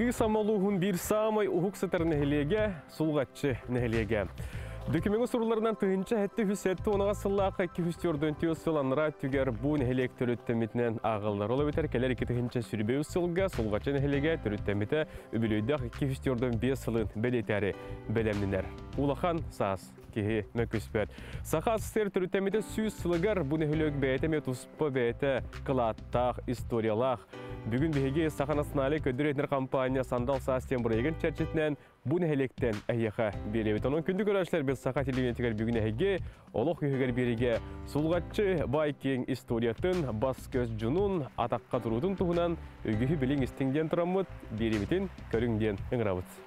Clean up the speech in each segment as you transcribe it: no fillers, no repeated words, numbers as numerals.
Кы самолуғын бір самай ұғық сатар нәхелеге, сұлғатшы нәхелеге. Документі сұруларынан тұхынша әтті хүсетті оныға сыллақы 204 сыланыра түгер бұл нәхелек түріттемітінен ағылдар. Ола бетер кәлер 2 тұхынша сүрбеу сылға сұлғатшы нәхелеге түріттеміті үбілейдақ 204 сылын бәлетәрі бәлемнінер. Улахан саас кеге мәкіспәр. Сақа сыр түріттеміті сүйіз сылығар бұл нәхелек бәйті метуспы бәйті қылаттақ, историялақ. Бүгін бейге сақанасыналы көдіретінер компания сандал састен бұрайген чәрчетінен бұл нәхелектен әйеқа беребет. Оның күнді көрәшілер біз сақа телевизиятығар бүгін әйге олық үйігер береге сұлғатшы байкең историятын бас көз жүнін атаққа тұрудың тұғынан өгігі білің істіңден тұрамыд беребетін көріңден ыңырабыд.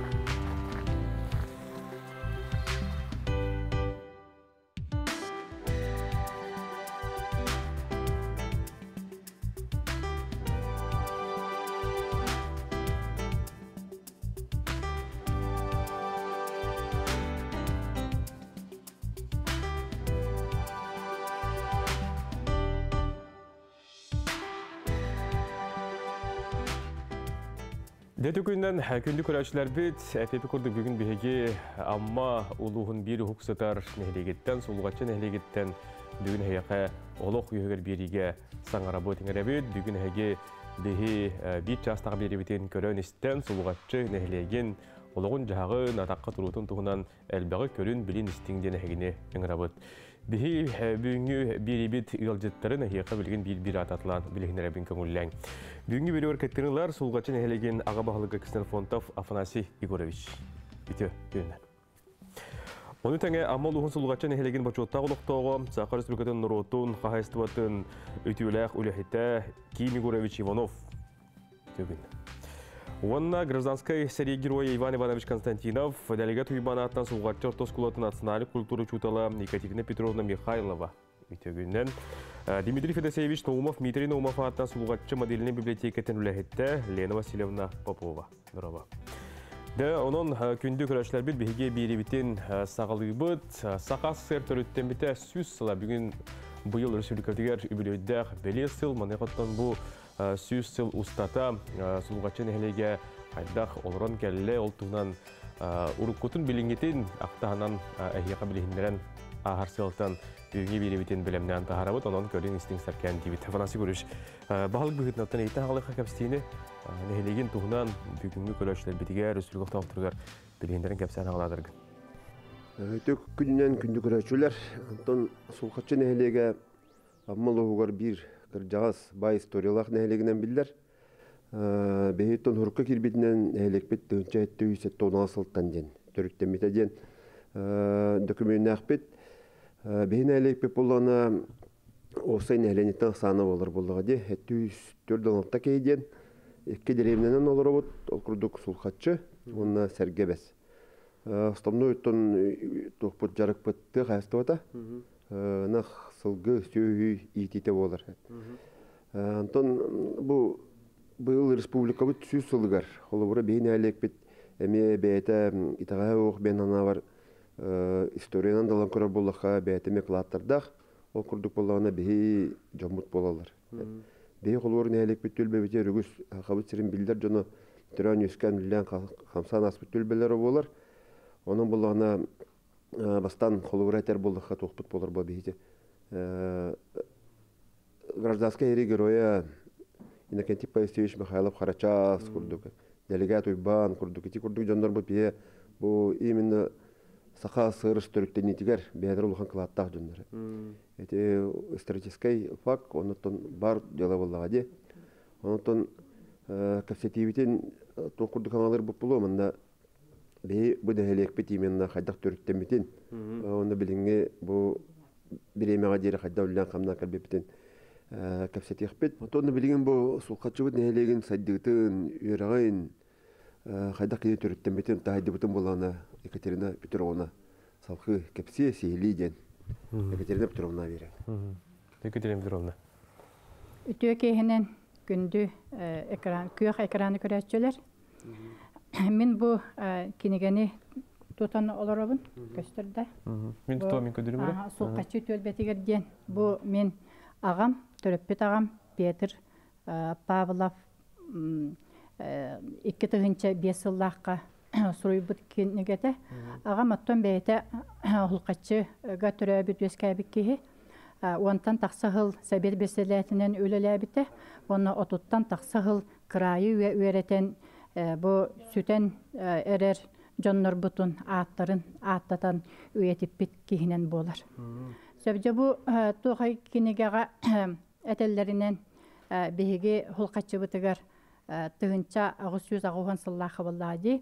Дәті күннен күнді көрәшілер бет, әпепі көрді бүгін бейге амма ұлығын бір ұқсатар нәхелегеттен, сұлғатшы нәхелегеттен бүгін әйеқі олық үйігер береге саңара бұтыңыр әбет, бүгін әйге бейге бет жастағы беребетін көрін істен сұлғатшы нәхелеген олығын жағын атаққа тұрутын тұғынан әлбәғі көрін білін істіңден әйгіне үңірабыд. Бейге бүгінгі беребет ұялжеттарын әйеқі білген бір ататылан білігінер әбін көңілләң. Бүгінгі бері өркеттеріңлер сұлғатшы нәхелеген аға бағылығы Кістен Фонтов Афанасий Егорович. Бүті бүгінен. Оны тәңе амал ұғын сұлғатшы нәхелеген бачуаттағы ұлықтауғы, Сақар Республикатын Нұротын, Қағайстыватын өтеуләқ үләхеті Ким Егорович Иванов. Бүгін. Онна гражданской серии героя Иван Иванович Константинов, делегат уйбанаттан сұлғатшы ортоскулаты национальный культуры чутала Екатерина Петровна Михайлова. Үтігінен Дмитрий Федосеевич Наумов, Дмитрий Наумов аттан сұлғатшы моделінің библиотекетін үләхетті Лена Васильевна Попова. Нұрава. Оның күнді көрәшілер біт бейге бейребетін сағалы бұд, сақас сэр түріттен біті сүз сыла бүгін бұйыл республикатығар үбілейдіғ бәле сыл, манайқаттан бұл сүз сыл ұстата сұлғатшы нәхелеге қайдақ олырын кәлі олтуғынан ұрыққытын білінгетін ақтағынан әйеқа білігіндерін ағар сылтан бүгінге бейребетін білімнен тағарабыд, оның көрдің істің сәркен дейбіт. Афанасий көріш, бағалық бүгіттін әйтін ағалыққа кәпістейіні нәхелеген тұғынан бүгінгі көрәшілер бітіге республикалық тауықтырғар білігіндерін кәпсән ағаладырғын. Тök күнінен күнді көрәшілер, антон сұлқатшы нәхелеге аммал оғығар бір жағыз бай историялақ нәхелегінен білдер. Бейеттон хұрыққа кербетінен нәхелекпет түнчә әтті үйсетті оңа сылттан ден. Түріктен бета ден документін әқпет. Бейін нәхелекпет болғана осай нәхеленеттен саны болыр болыға де. Әтті үйсетті алта кейден. Екі деревненен олар обыд, ол күрдік сұлқатшы, онына сәрге бәс. Стамны өттін тоқпыт жарық бұтты қайысты бата. Нақ сылғы сөйі ететі болыр. Антон бұл республика бұт сүй сылғар. Олы бұры бейін әлек бет әме бәйті итағай оқ бен ана бар историянан далан көрі болыққа бәйті ме қылаттардақ. Ол күрдік болағына бей жомыт болалар. Бей қолуырын әлек бет төлбәбете рүгіс қабыт сірін білдер жоны түрән өскен білден қамсан аспыт төлбәлері болар. Оның болағына бастан қолуыр әтер болыққа тоқпыт болар бұл бейте. Гражданская эри героя Иннокентий Павлович Михайлов Харачас күрдік. Делегат Уйбан күрдік. Эти күрдік жондар бұл бейе бұл именно сақа сырыш түріктен етігер бәдір ұлған қылаттақ жондар. Эти исторический факт, онытын бар дела болаға де. Онытын кәпсетейбетен тоқырдық аңалар бұл болу, мұнда бей бұл дәхелек бет именно қайдақ түріктен бетен. Онда білінге бұл біремеға дері қайда үлілен қамна кәлбепетен кәпсетейік бет. Онда білінген бұл сұлқатшы бұд нәхелеген сәддігітін, үйрағайын қайдақ кеде түріктен бетен тағайды бұтын болағына Екатерина Петровна салқы кәпсе сейлі ден. Екатерина Петровна бере. Екатерина Петровна. Үтіе кейінен күнді күйіқ экраны көрәтшілер. Мен бұл кенегені тұтаны оларабын көстірді. Мен тұтуа мен көдірім бәрі? Сұлқатшы төлбетігерден. Бұл мен ағам, түріппет ағам, Петр Павлов 2 тыгынча 5 ыллаққа суруйбут кинигете. Ага маттан бейте хулқачы гатөрөбүт өскәбик киһи. Онтан тақсығыл сәбет беселетінен өлеләбіті. Оны отуттан тақсығыл кырайы өретен бұ сүтен әрер жоннор бұтын аттарын аттатан өетіппет кейінен болар. Сөбде бұ туғай кенегеға әтеллерінен бейге хулқачы бұтығар тұғынша ағыз сөз ағуған сыллақы болады.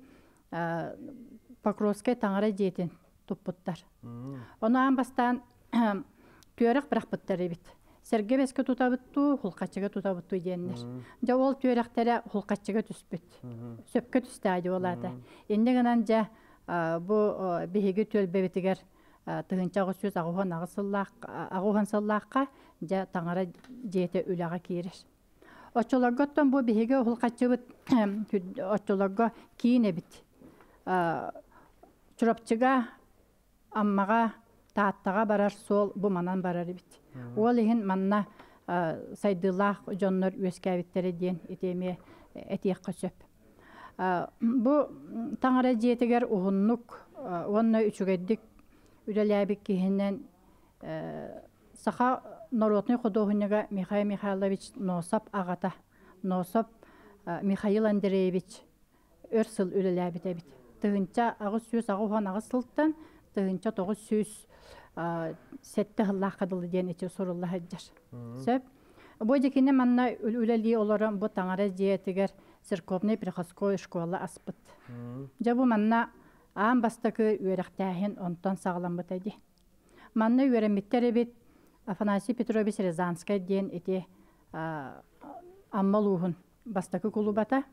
Покровскай таңыра жетін тұппыттар. Оны анбастан түйерек бірақ бұттары бит. Сәрге бәске тұтабытту, хулқачыға тұтабытту дейінлер. Жа ол түйеректері хулқачыға түспіт. Сөпке түстәді олады. Енді ғынан жа бұл бейгі төлбе бітігер тұғынчағы сөз ағуған сыллаққа жа таңыра жеті үліға кейірер. Очоларғаттан бұл бейгі хулқачы бұт очоларға кейін әбіт. Чұрапчыға, аммаға, тааттаға барар сол бұ манан барар бит. Ол еген манна сайдылақ жоннор өскәбіттері ден етеме әтеққа сөп. Бұ таңыра жетігер ұғыннық, онына үчігеддік үлеләбік кейінен сақа Народный художнига Михаил Михайлович Носап ағата, Носап Михаил Андреевич өрсіл үлеләбіт әбіт. Тұғынша ағыз сөз ағуған ағыз сылттан, тұғынша тоғыз сөз сәтті ғыллақ қадылы ден етер сұрылы әджер. Сөп, бұл декені манна үлелі оларын бұл таңара жетігер церковный приходской школа аспыт. Жабу манна ағын бастықы өріқтәхін онтан сағылан бұт әді. Манна өріметтер әбет Афанасий Петрович Рязанскай ден ете аммалуғын бастықы құлубата.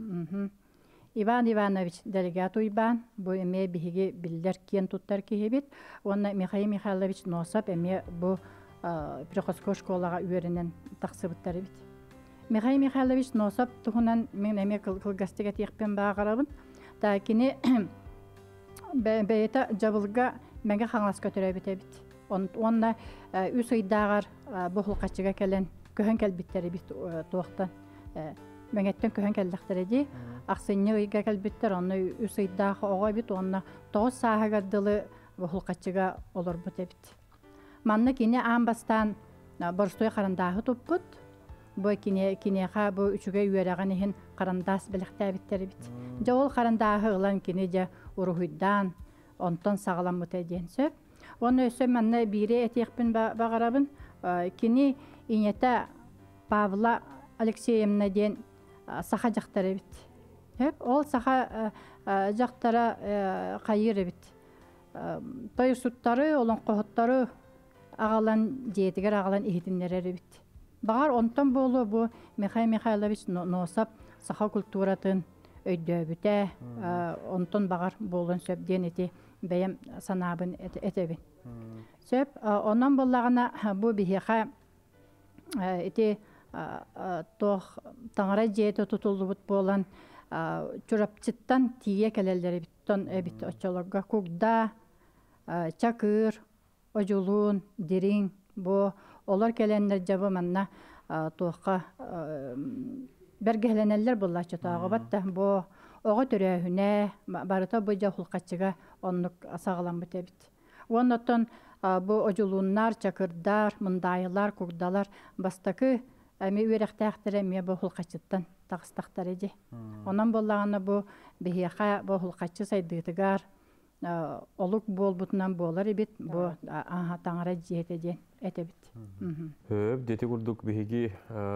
Иван Иванович делегат уйбан, бу эме биһиги билдер кен туттар киһибит. Онна Михаил Михайлович Носап эме бу приходской школага үйренен тақсыбыттары бит. Михаил Михайлович Носап туһунан мен эме кылгастыга тиекпен багарабын. Та кини бейта жабылга менге хаңлас көтөрөбүт бит. Онна үс ыйдагар бу хулкачыга келен көһөн келбиттери бит туактан. Мәңеттен көһөн келдәктәре ди. Аксынны ыйга келбиттер, аны үс ыйдагы ога бит, онна 9 саага дылы бу хулкачыга олор бут бит. Манны кине амбастан борстой карандагы туппут. Бу кинеха бу үчүгө үйрәгән иһин карандас белектә биттер бит. Жол карандагы ылан кине жа урухуйдан онтон сагалам бут дигән сөп. Оны өсө манны бире этекпин багарабын. Кини инета Павла Алексеевна ден саха жақтары бит. Ол саха жақтара қайыры бит. Той суттары, олон қоғыттары ағалан жетігер, ағалан ихетінлері бит. Бағар онтан болу бұл Михаил Михайлович Носап саха культуратын өйді бүті. Онтан бағар болуын сөпден еті бәйім санабын әтебін. Сөп, онан болағына бұл бігеға еті таңыра жеті тұтылы бұт болан чурапчыттан тие кәлелері біттон әбіт очоларға күгда, чакыр, ожулун, дирин, бұ олар кәленлер жабы манна туаққа бәргәленелер бұлла чотағы батта бұ оғы түрәхіне барыта бұ жахулқачыға онлық сағылан бұт әбіт. Оннаттан бұ ожулуннар, чакырдар, мұндайылар, күгдалар бастақы әме үйрәқтәқтірі ме бұ хулқачыттан тағыстақтар еді. Онан болағаны бұ бігеға бұ хулқачы сайдығытығар олық бол бұтынан болар ебет, бұ таңыра жетеден әтебет. Хөп, деті күрдік бігеге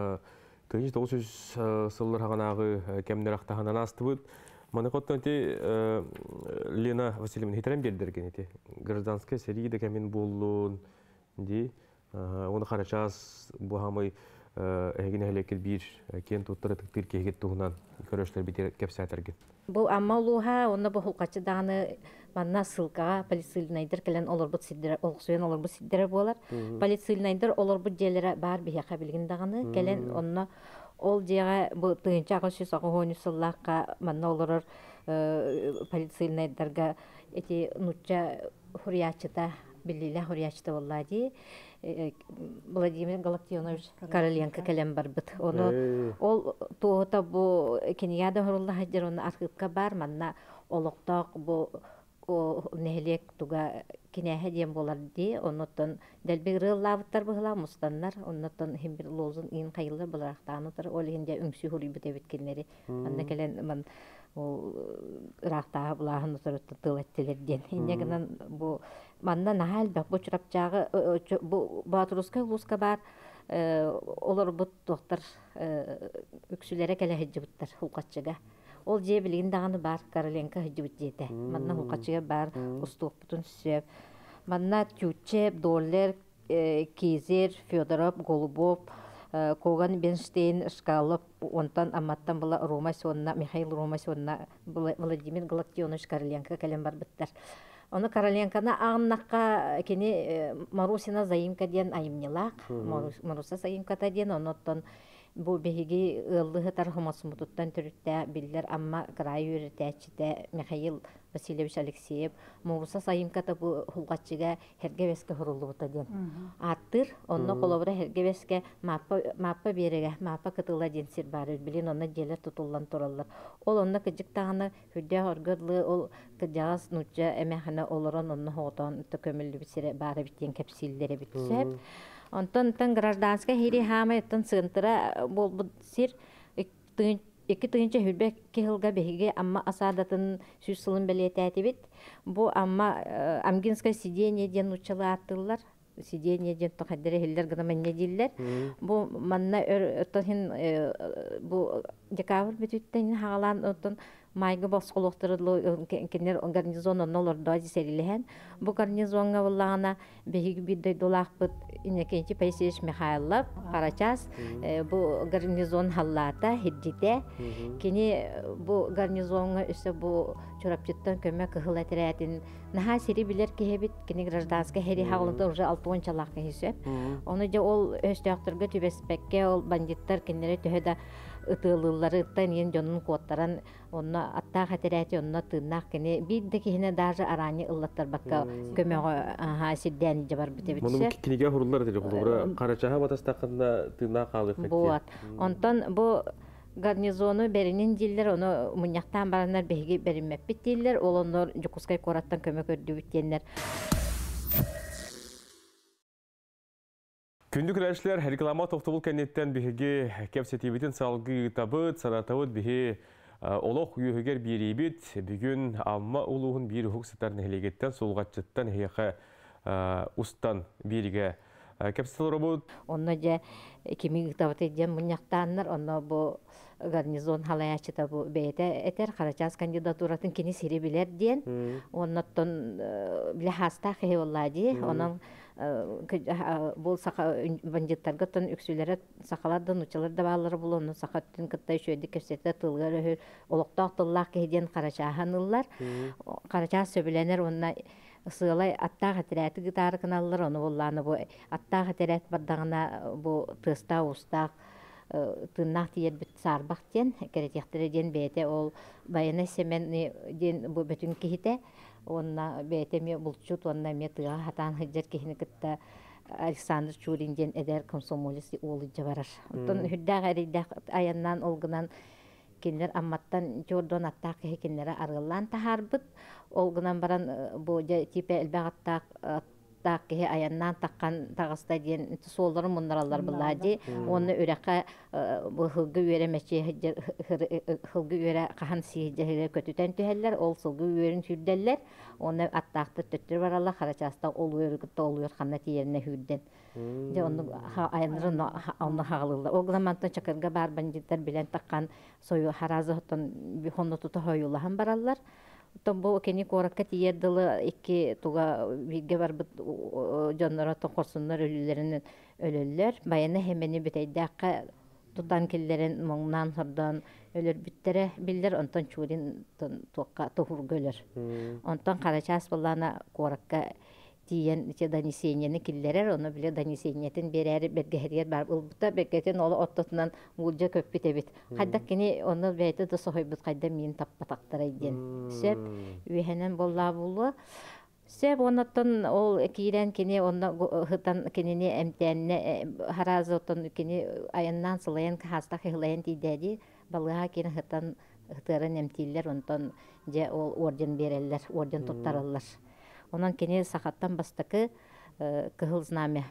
1900 сыллар хағанағы кәмдер ақтағанан асты бұд. Маны қоттан Лена Васильевна хитрен бердерген еті. Гражданская серийді кәмен болуын де. Оны қарачас бұхамай әгіне әлекел бір кен тұттыры тұқтыр кегет тұғынан көріштер бітер кәпсәтірген. Бұл амма ұлуға, оны бұл құлқачы дағаны манна сылқаға полицилінайдыр кәлін олар бұд сиддері, олқсуен олар бұд сиддері болар. Полицилінайдыр олар бұд желері бар бейеқа білген дағаны кәлін онына ол жеға бұл тұйынша ағын сөз ағы ғойны сыллаққа манна олар полицилінайдырға әте нұтча хұриячыта, білілі хұриячыта олады. Владимир Галактионович Короленко келем барбыт. Оны ол туота бу кинияда хорулла хаджар оны архивка бар манна олокток бу нехлек туга киняха дем болар ди оннотон делбек рыллабыттар быхла мустаннар оннотон химбир лозун ин кайылар буларактаанытыр ол инде үңсү хурибыт эбиткеннери манна келен ман ол рахтаа булаһын утурутта тылаттелерден иннегенен бу манна нахал бак бу чурапчагы бу батруска луска бар олар бут доктор үксүлере келе хеджибыттар хулкатчыга ол же билигин даганы бар Короленко хеджибыт жете манна хулкатчыга бар устууппутун сөп манна Тютчев, Доллер, Кизер, Федоров, Голубов, Коган, Бенштейн, Шкалов, онтан аматтан была Ромасионна, Михаил Ромасионна, Владимир Галактионович Короленко калем барбыттар. Оны Короленканы ағыннаққа кені Марусина заимка ден айымнелақ, Маруса заимката ден, оноттан бу беги ыллыгы тархамасмутуттан түрүттә биллер амма край үртәчтә Михаил Васильевич Алексеев Маруса заимката бу хулгатчыга хергебеске хорулубута ден. Аттыр онно колобра хергебеске маппа береге маппа кытыла ден сир бары билин онна желер тутуллан тураллар. Ол онна кыжык таганы хүрдә хоргыдлы ол кыжагас нуча эмехана олорон онно хотон төкөмүллү бисире бары биттен кепсиллере битсеп. Онтон гражданская хири хама тон центра бол сир iki tığınca hürbek kehilga behiге amma асадатын süsülün beliyetati bit. Bu amma amginskая сиденье ден учалы аттылар. Сиденье ден тоқаддere хиллер гыдаман не диллер. Bu manna öthin bu декабрь бүтүттен хагалан отон майгы босқолоқтырылы кенер гарнизонын олар дойзи серилеген. Бу гарнизонга буллагана беги бидde долақпыт инекенчи Паисевич Михайлов Карачас бу гарнизон халлата хиддите. Кени бу гарнизонга үсө бу чурапчыттан көмө кыхылатыратын наха сери билер кехебит кени гражданская хери хагалында уже 6 чалакка хисе. Оны же ол өстөктөргө түбеспекке ол бандиттар кенере төһөдө ытылыларыттан ен жонун коттаран онна аттаа хатерати онна тыннак кене бидде кихине даже арани ыллаттар бакка көмөгө сиддени жабар битебитсе. Мунун киниге хуруллар деди хулубра карачаха батастакында тыннак калып кетти. Вот. Онтон бу гарнизону беринин диллер оны муньяктан барандар беги беринмеппит диллер ол оннор жукускай кораттан көмөк өрдүбүт дендер. Күндүк рәшләр реклама тоқтыбыл кәнеттен бігі кәпсетебетін салғы табыт, санатауыт бігі олық үйігер берейбет, бүгін алма ұлығын бір хүксітарын әлегеттен солғатчыттан хейқі ұстан беріге кәпсетел робот. Онна жа кемегі табыт еден мұнияқтаныр, онна бұл гарнизон халаячыта бұл бәйті әтер Қарачас кандидатуратын кені сері білер ден, оннаттан біле хаста қей олады, онын бұл бандиттарға тон үксілері сақаладан учаларда бағалары бұл оны сақаттың кыттай шөйді көрсетті тылғар өйір олықта оқтыллақ кейден Қарачаханылар. Қарачах сөбіленер онына сығылай аттақ әтірәті гитары кыналылар оны болланы бұл аттақ әтірәт бардағына бұл тыста ұстақ тыннақ тиер біт сарбақ ден кәретектері ден бәйте ол байына семен ден бұл бөтін кейті онна бәйтеме булчут онна метыга хатан хыджар кехини кытта Александр Чуринден эдер комсомолец олы жабарар. Онтон хүддәг әридәк аяннан олгынан кенлер амматтан жордон аттақ кенлері арылан тахарбыт. Олгынан баран бу типе элбәғаттақ кеhe аяннан таққан тағыста дейін солдары мұндаралар бұлады. Оны өрәққа хылғы өре мәче хылғы өре қахан сейді көтітен түйелер, ол сылғы өрін хүрделер. Оны аттақты төттір баралар, Қарачаста ол өрігітті ол өрқанна тиеріне хүрден. Оны аянырын оны хағылылар. Оғыламантын чакырға бар бандиттар білен таққан сойы харазы хонны тұты хойылаған баралар. Tombo keni korakka tiyerdalı iki tuga bilge var bu canlara tokorsunlar ölülerinin ölüller. Bayana hemeni biteydaqa tutan killerin mondan hırdan ölür bittere biller ondan çurin tuqa tohur gölür. Ondan Қарачас bulana korakka tiyen içe danisenyeni killerer onu bile danisenyetin bereri bergeheriyer bar bulbuta beketin olu ottutunan ulca köp bitebit. Qaydak kini onu beyti de sohoybut qayda min tappa taqtara iden. Söp ühenen bolla bulu Сеп оннаттан ол киирен кини онна хытан кинини эмтенне харазы отон кини аяннан сылайын хаста хылайын тидеди балыга кини хытан хытырын эмтиллер онтон же ол орден береллер, орден туттараллар. Онан кини сахаттан бастакы кыһыл знамя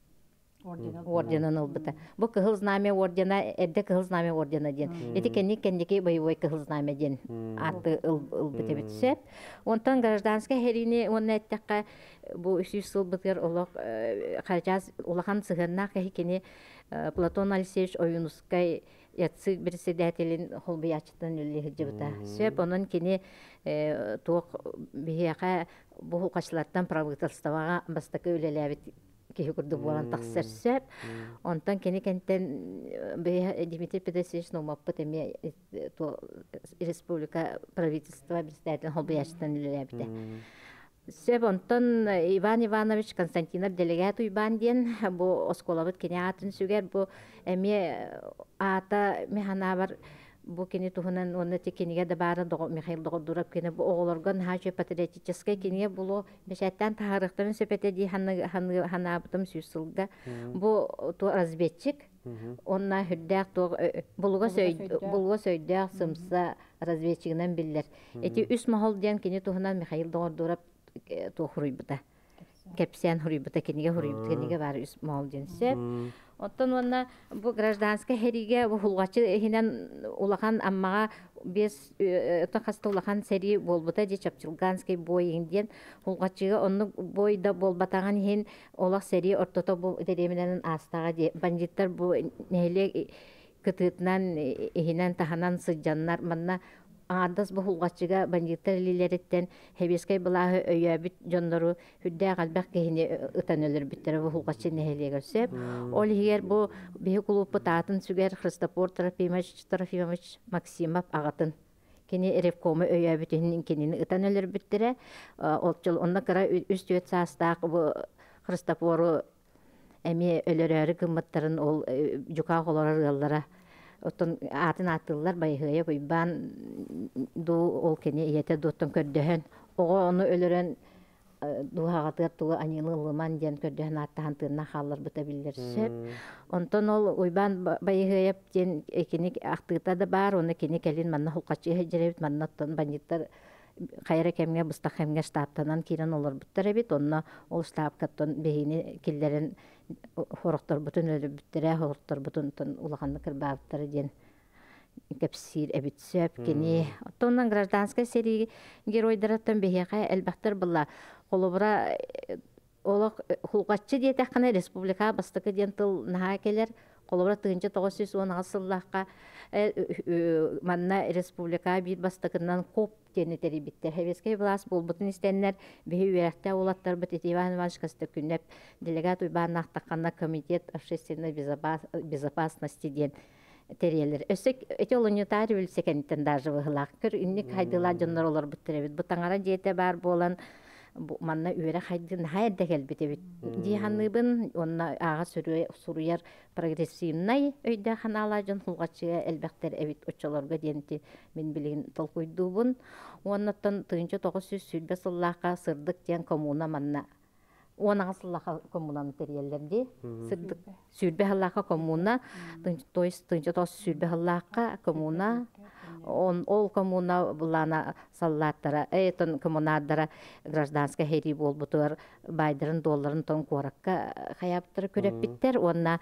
орденын ылбыта. Бу кыһыл знамя ордена, эдде кыһыл знамя ордена ден. Эти кенники боевой кыһыл знамя ден. Аты ылбыта битсеп. Онтан гражданский херини он эттекка бу 300 жыл бытыр олок харжаз улахан сыгырна кени Платон Алексеевич Оюнускай ятсы председателин холбиячтан үлли жыбыта. Сеп онон кени туок бияка бу качлаттан правительствага бастакы үлелебит кихи курду болан тахсерсеп, онтан кени кенттен Дмитрий Петрович Номаппыт эме республика правительства председателин холбиячтан үлелебите. Сеп онтон Иван Иванович Константинов делегат уйбан ден, бу осколабыт кени атын сүгер, бу эме ата механабар бу кени тухунан онна текениге да бары Михаил Догдуров кени бу оголоргон хажы патриотической кениге булу бешаттан тахарыктарын сөпете ди ханабытым сүйсылга бу то разведчик онна хүддәк то булуга сөйдәк сымса разведчигинен биллер. Эти үс махал ден кени тухунан Михаил Догдуров то хуруйбыта. Кепсен хуруйбыта кениге хуруйбыта кениге бары үс махал ден сеп. Оттон онна бу гражданский хериге бу хулгачы хинен улахан аммага бес тахаста улахан сери болбута же чапчылганский бой инден хулгачыга онну бойда болбатаган хин олак сери ортото бу деременен астага де бандиттар бу неле кытытнан хинен таханан сыджаннар манна Ардас бу хулгачыга бандиттар лилереттен хебескай булаһы өйөбүт жондору хүддэ галбак кehini ытанөлөр биттер бу хулгачы нехелегерсеп ол хигер бу бихи клубы таатын сүгер Христофор Трофимович Максимов агатын кини ревкомы өйөбүтүнүн кинини ытанөлөр биттере олчул онна кара үстүөт саастаак бу Христофору эми өлөрөрү кымматтарын ол жука голорор ыллара Оттон атын атылар байгыя койбан ду ол кене ете доттон көрдөһөн ого ону өлөрөн дуагатыр туу анилы лыман ден көрдөһөн аттан тынна халлар быта билерсеп онтон ол ойбан байгыя ден экиник актыта да бар оны кене келин манна хулкачы жеребит маннаттан бандиттар кайра кемге бустахемге штаттан кирен олар буттар бит онна ол штабкаттан бейни киллерин хороктор бутун өлүбүттере хороктор бутун улаханны кырбааттар ден кепсир эбитсеп кени оттонан гражданская серии геройдараттан бехека элбахтар булла холобра олок хулгаччы диетакына республика бастыкы ден тыл наха келер холобра 1916 сыллакка манна республика бит бастыкынан коп тенетери биттер хевескей влас болбутун истеннер беги үеректе улаттар бит Иван Иванович Костыкүнеп делегат уйбаанактаккана комитет общественной безопасности ден терелер өсөк этиолонютари үлсекенттен даже выгылак көр инник хайдыла жоннор олор буттеребит бутаңара диете бар болан манна үере хайдын хайда келбитебит диханыбын онна ага суруяр прогрессивный өйдө ханала жон хулгачы элбектер эбит очолорго денти мен билген толкуйдубун оннаттан 1900 сыллака сырдык ден коммуна манна Онасыллаха коммунаны терьеллерди сырдык сүрбехаллака коммуна то есть сүрбехаллака коммуна ол коммуна булана саллаттара этон коммунадара гражданская хери болбутур байдырын долларын тон коракка хаяптыр көрөппиттер онна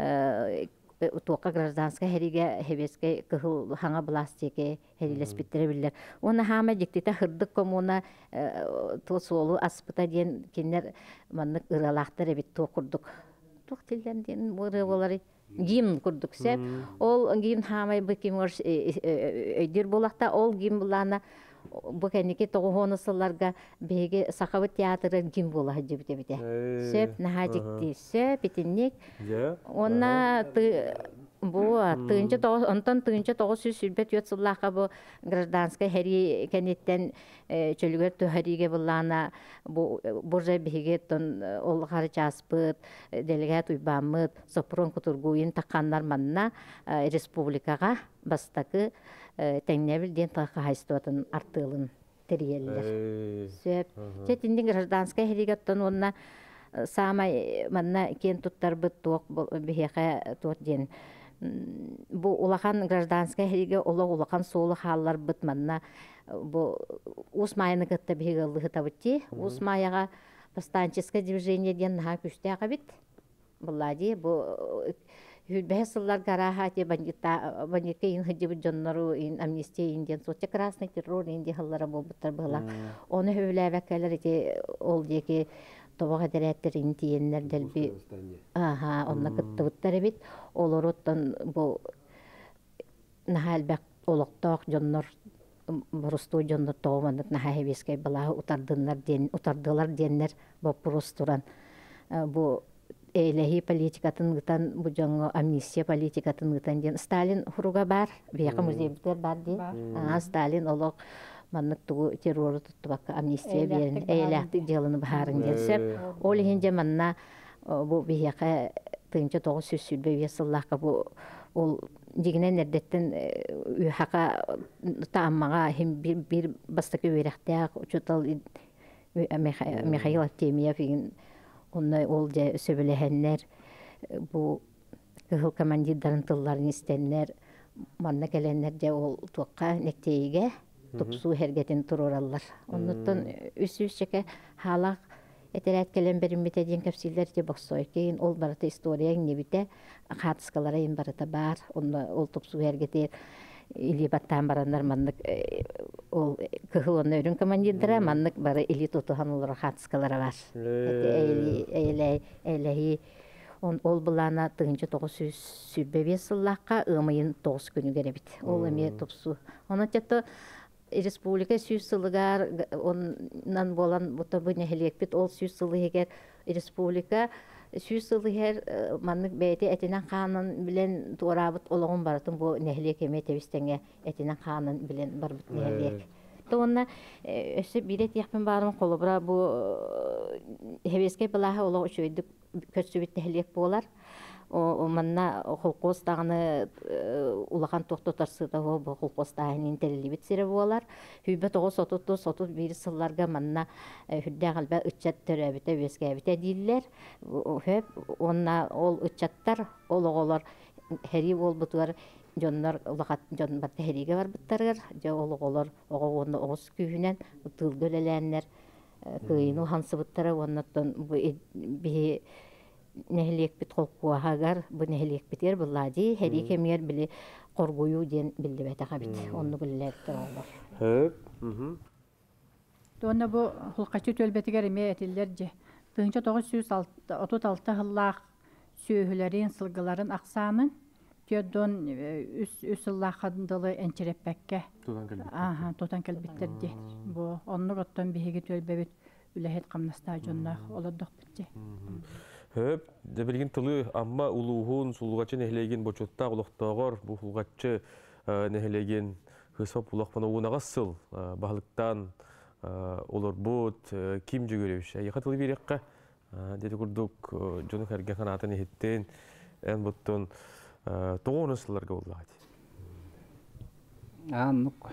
туока гражданская хериге хевеске кыхыл хаңа бластеке херилес биттере биллер. Оны хама диктита хырдык коммуна то солу аспыта ден кинер маннык ыралактар эбит то курдук. Тук тилден ден мыры болары гимн курдук сеп. Ол гимн хама быкимор өйдер болакта ол гимн булана бу кенеке тогонысыларга беге сахавыт театры гимн бола жибите бите. Сеп нахадикти сеп итинник. Онна бу онтон 1900 сыллака бу гражданская хери кенеттен чөлгөр төһәриге булана бу буржа беге тон ол харчаспыт делегат уйбамыт сопрон кутургуин такканнар манна республикага бастакы теңнебил ден тахайстатын артылын тириеллер. Сөп. Четиндин гражданская херигаттан онна самай манна кен туттар быт туок бихеха туот ден. Бу улахан гражданская хериге улахан соолу халлар быт манна бу ус майны кытта бихегаллыгы табытти. Ус маяга повстанческое движение ден наха күстәгә бит. Буллади бу Хүлбәһе сыллар гараха те бандитка ин хыджыбы жоннору ин амнистия инден сотча красный террор инде халлара болбуттар была. Оны хөвләбәкәләр ите ол деки тобага дәрәттер интиеннәр дәлби. Аха, онна кыттыбыттар бит. Олороттан бу нахалбак олокток жоннор Борусто жоннор тооманып нахабескай бала утардылар деннер бу простуран. Бу Элеhi политикатын гытан бу жаңы амнистия политикатын гытан ден Сталин хуруга бар, бияка музейбитер бар ди. Сталин олог маннык тугу террору туттубакка амнистия берин, эйләхти жылыны барын десеп, ол хинже манна бу бияка тынча 900 сыллакка бу ол дигинен эрдеттен хака тааммага хим бир бастакы верехтәк учутал Михаил Артемьев деген онна ол же сөбелехеннер бу кыһыл командирдарын тылларын истеннер манна келеннер же ол туакка нектейге тупсу хергетин турураллар. Оннуттан үс-үсчеке халак этерәт келен беримбите ден капсиллер же боксой кейін ол барата история небите хатыскалара ин барата бар. Онна ол тупсу хергетер или баттан барандар маннык ол кыһыл онна өрүн командирдара маннык бары или тутухан олар хатыскалара бар. Эйлеhi ол булана тыгынчы 900 сыллакка ымайын 9 күнү керебит. Ол эме тупсу. Онан чатта республика сүйүс сылыгар оннан болан бутобу нехелекпит ол сүйүс сылыгер республика сүйүс сылыгер маннык бейти этинен ханын билен туурабыт ологон баратын бу нехелек эме тебистенге этинен ханын билен барбыт нехелек. Тонна өсө бирет яхпын барым колобра бу хевеске балаха олог үчөйдүк көчүбүт нехелек болар. О манна холкос тагыны улахан токтотарсыда бу холкос тагын интерлибит сире болар. Хүбө 931 сылларга манна хүддә галба ычат төрөбүтө вескебите диллер. Хөп онна ол ычаттар ологолор хери болбутугар жоннор улахат жон батта хериге бар буттаргар же ологолор огоонно огос күйүнен тылгөлеләннер кыйну хансыбыттара оннаттан бу би нехлек бит холкуагар бу нехлек битер буллади хери кемер били коргую ден билдебете хабит онну гүлләттер олар. Хөп. Тонна бу хулкачы төлбетигер эме этиллер же. 1936 хыллах сүйүләрен сылгыларын аксанын Тёдон үсыллахандылы энчереппекке. Тотан келбиттерди. Бу онну готтон биһиги төлбебит үлэхет камнаста жоннах олордох битти. Хөп, дебилген тылы амма улугун сулугачы нехлеген бочотта улуктогор бу хулгачы нехлеген хысап улакпана уунагасыл баалыктан олорбут ким жүгөрөбүш. Яка тылы бирекка деди курдук жону керген канатын эхиттен эн буттон тоғынысыларға олағады. Аннук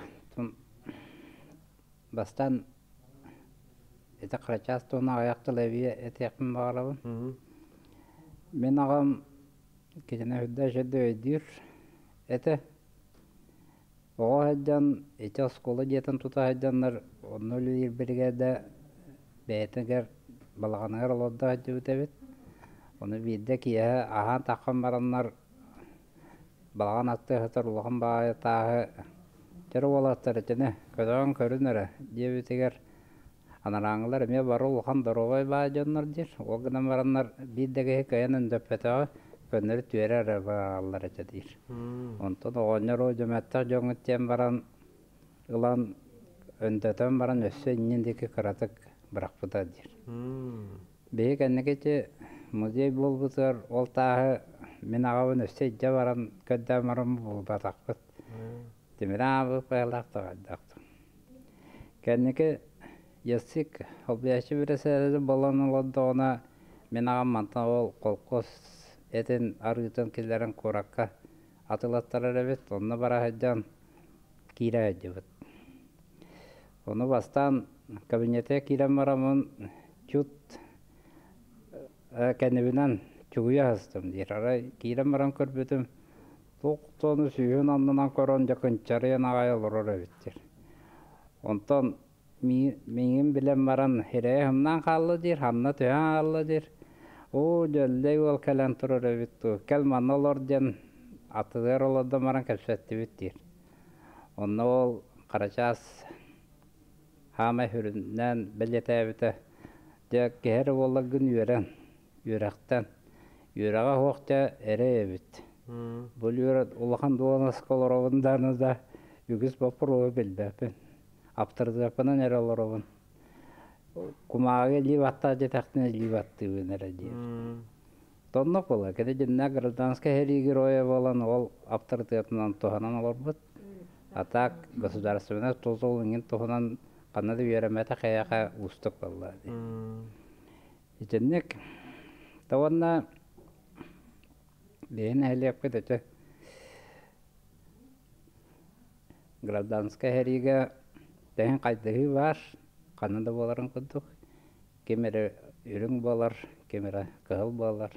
бастан это қарачас тоны аяқты ләвие әті яқын бағалабын. Мен ағам кетені хүдді жөді өйдір. Әті оға әдден әті осколы детін тұта әдденлер оны өлі біргеді бәйтігер балағанығыр олады әдді өтебет. Оны бейді кие аған таққан баранлар балаған атты хатар улахан баая тағы жары олаттар етіне көдіған көрінірі дебетігер анараңылар әме бары улахан дұрғай баа жонлар дер. Ол гынан баранлар бейдігі көйенін дөппетіға көнері түйері әрі бағалар еті дейір. Онтан оғаныр о жөмәттіқ жоңыттен баран ұлан өндетен баран өссі инендекі қыратық бірақ бұда дейір. Бейік әнне кете музей бол бұтыр ол тағы мен ағауын өстейді баран көдді марым бұл батақпыт. Демір ағып қайлақты қайдақты. Кәнеке естік олбияшы бірісі болан олады ona мен ағам мантан ол қолқос әтін арғытын келерін қораққа атылаттар әребет, онына бара әдден кейрі әдді бұд. Onu бастан кабинете кирен барамын чут кәнебінен чугуя хастым дир. Арай кирен барам көрбетім. Тоқтоны сүйін аннынан көрін жақынчарыян ағай олырыр өбіттер. Онтан менің білем баран херей хымнан қалды дир, хамна түйен қалды дир. О, жөлдей ол кәлен тұрыр өбітті. Кәл манна олар ден атыдыр оларды маран кәпсәтті біттер. Онна ол қарачас хама хүріннен білеті әбіті. Дек кәр олар күн үйерен, үйректен. Үйреға хоқта әрі өбіт. Бұл үйрет ұлақан дуаны сколаровындарны да үгіз бапыр ой білбәпін. Аптырдыпынан әрі оларовын. Кумағы ливатта жетақтың ливатты өнері дейір. Тоннық бола, кәді жинна гражданска хәрі героя болан ол аптырдыпынан тұханан олар бұд. Атак государственный тозолыңын тұханан қанады үйереметі қаяқа ұстық болла. Итіннік, тауанна бейін әлеп кәді гражданска хәріге тәйін қайдығы бар, қанады боларын күдік. Кемері үрің болар, кемері қығыл болар.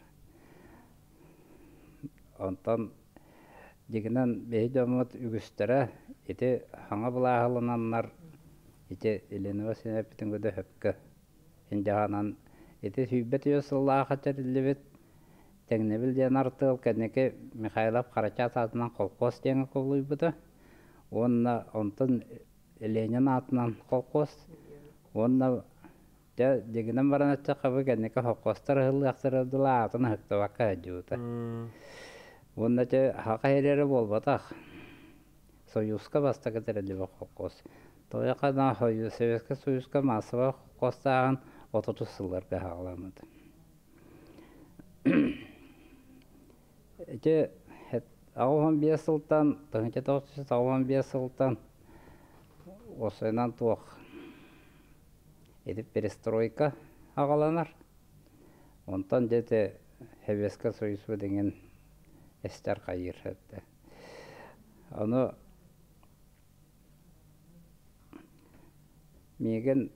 Онтан дегінен бейді өмет үгістері, еті хаңа бұла ағылынанлар, еті Еленова сенепітін көді хөпкі. Хендіғанан еті сүйбет өсілі ағатыр үлібет, тәңіне білден артыл, кәдінеке Михайлов Қарачас атынан қолқос теңі қолуй бұды. Онтан Ленин атынан қолқос. Онна дегінен баран әтті қабы кәдінеке қолқостар ғылы әқтірілділа атын хүктіваққа әдеуді. Онна хақа ерері болбатақ. Союзка баста кәдірілі бұл қолқос. Тояқадан Советский Союзка масыва қолқостағын 30 сылларға ғаламыды. Эти 15 сылтан, 1915 сылтан осыйнан туақ едіп перестройка ағаланар. Онтан жете Советский Союз деген әстер қайыр әтті. Оны меген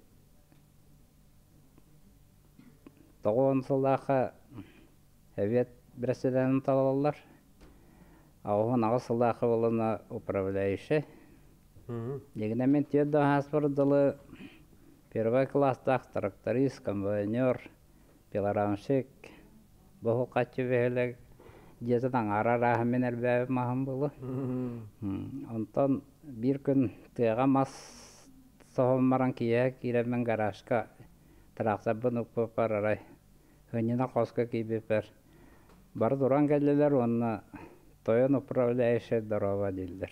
9 сылдақа әвет бірәседенін талалар. Ауған ағы сылдақы болына управляющий. Дегіне мен теді аспырдылы первый класстақ тракторист, комбайнер, пилорамшик, бұғыл қатшы бәлі жетідан ара-раға мен әрбәбі мағым болы. Онтан бір күн тыға мас соғымаран кие киремен гаражка трақса бұны көпар арай. Хынина қосқа кейбепер. Бар дұран кәлілер, оны тойын управляющий дорова дейдер.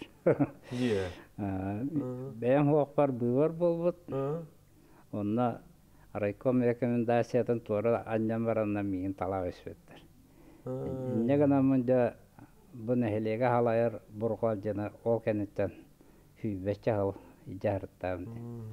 Бәйім хоқпар бұйвар болбыт. Оны райком рекомендациятын туары анжан баранна мейін талақ өспеттер. Негана мұнда бұны хелеге халайыр бұрғал жаны ол кәнеттен хүйбәтчі хал жарыттам.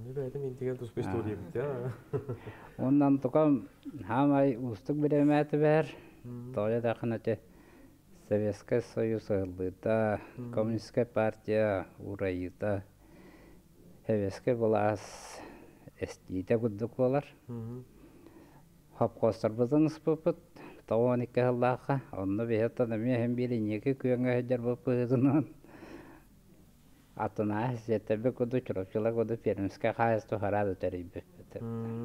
Ондан тұқам хамай ұстық біремәті бәр. Тоя дақын өте Советский Союз ылыда, Коммунистская партия урайыда, Советский болас әстейді күддік болар. Хапқостар бұзын ұспыпыт, 12 ғыллаққа, онны бейеттен әмейхен бері неге күйенге әдер бұпығызынан. Атына әсеттәбі күді чұрапчыла күді Перміске қайысты қарады тәрей бөппеті.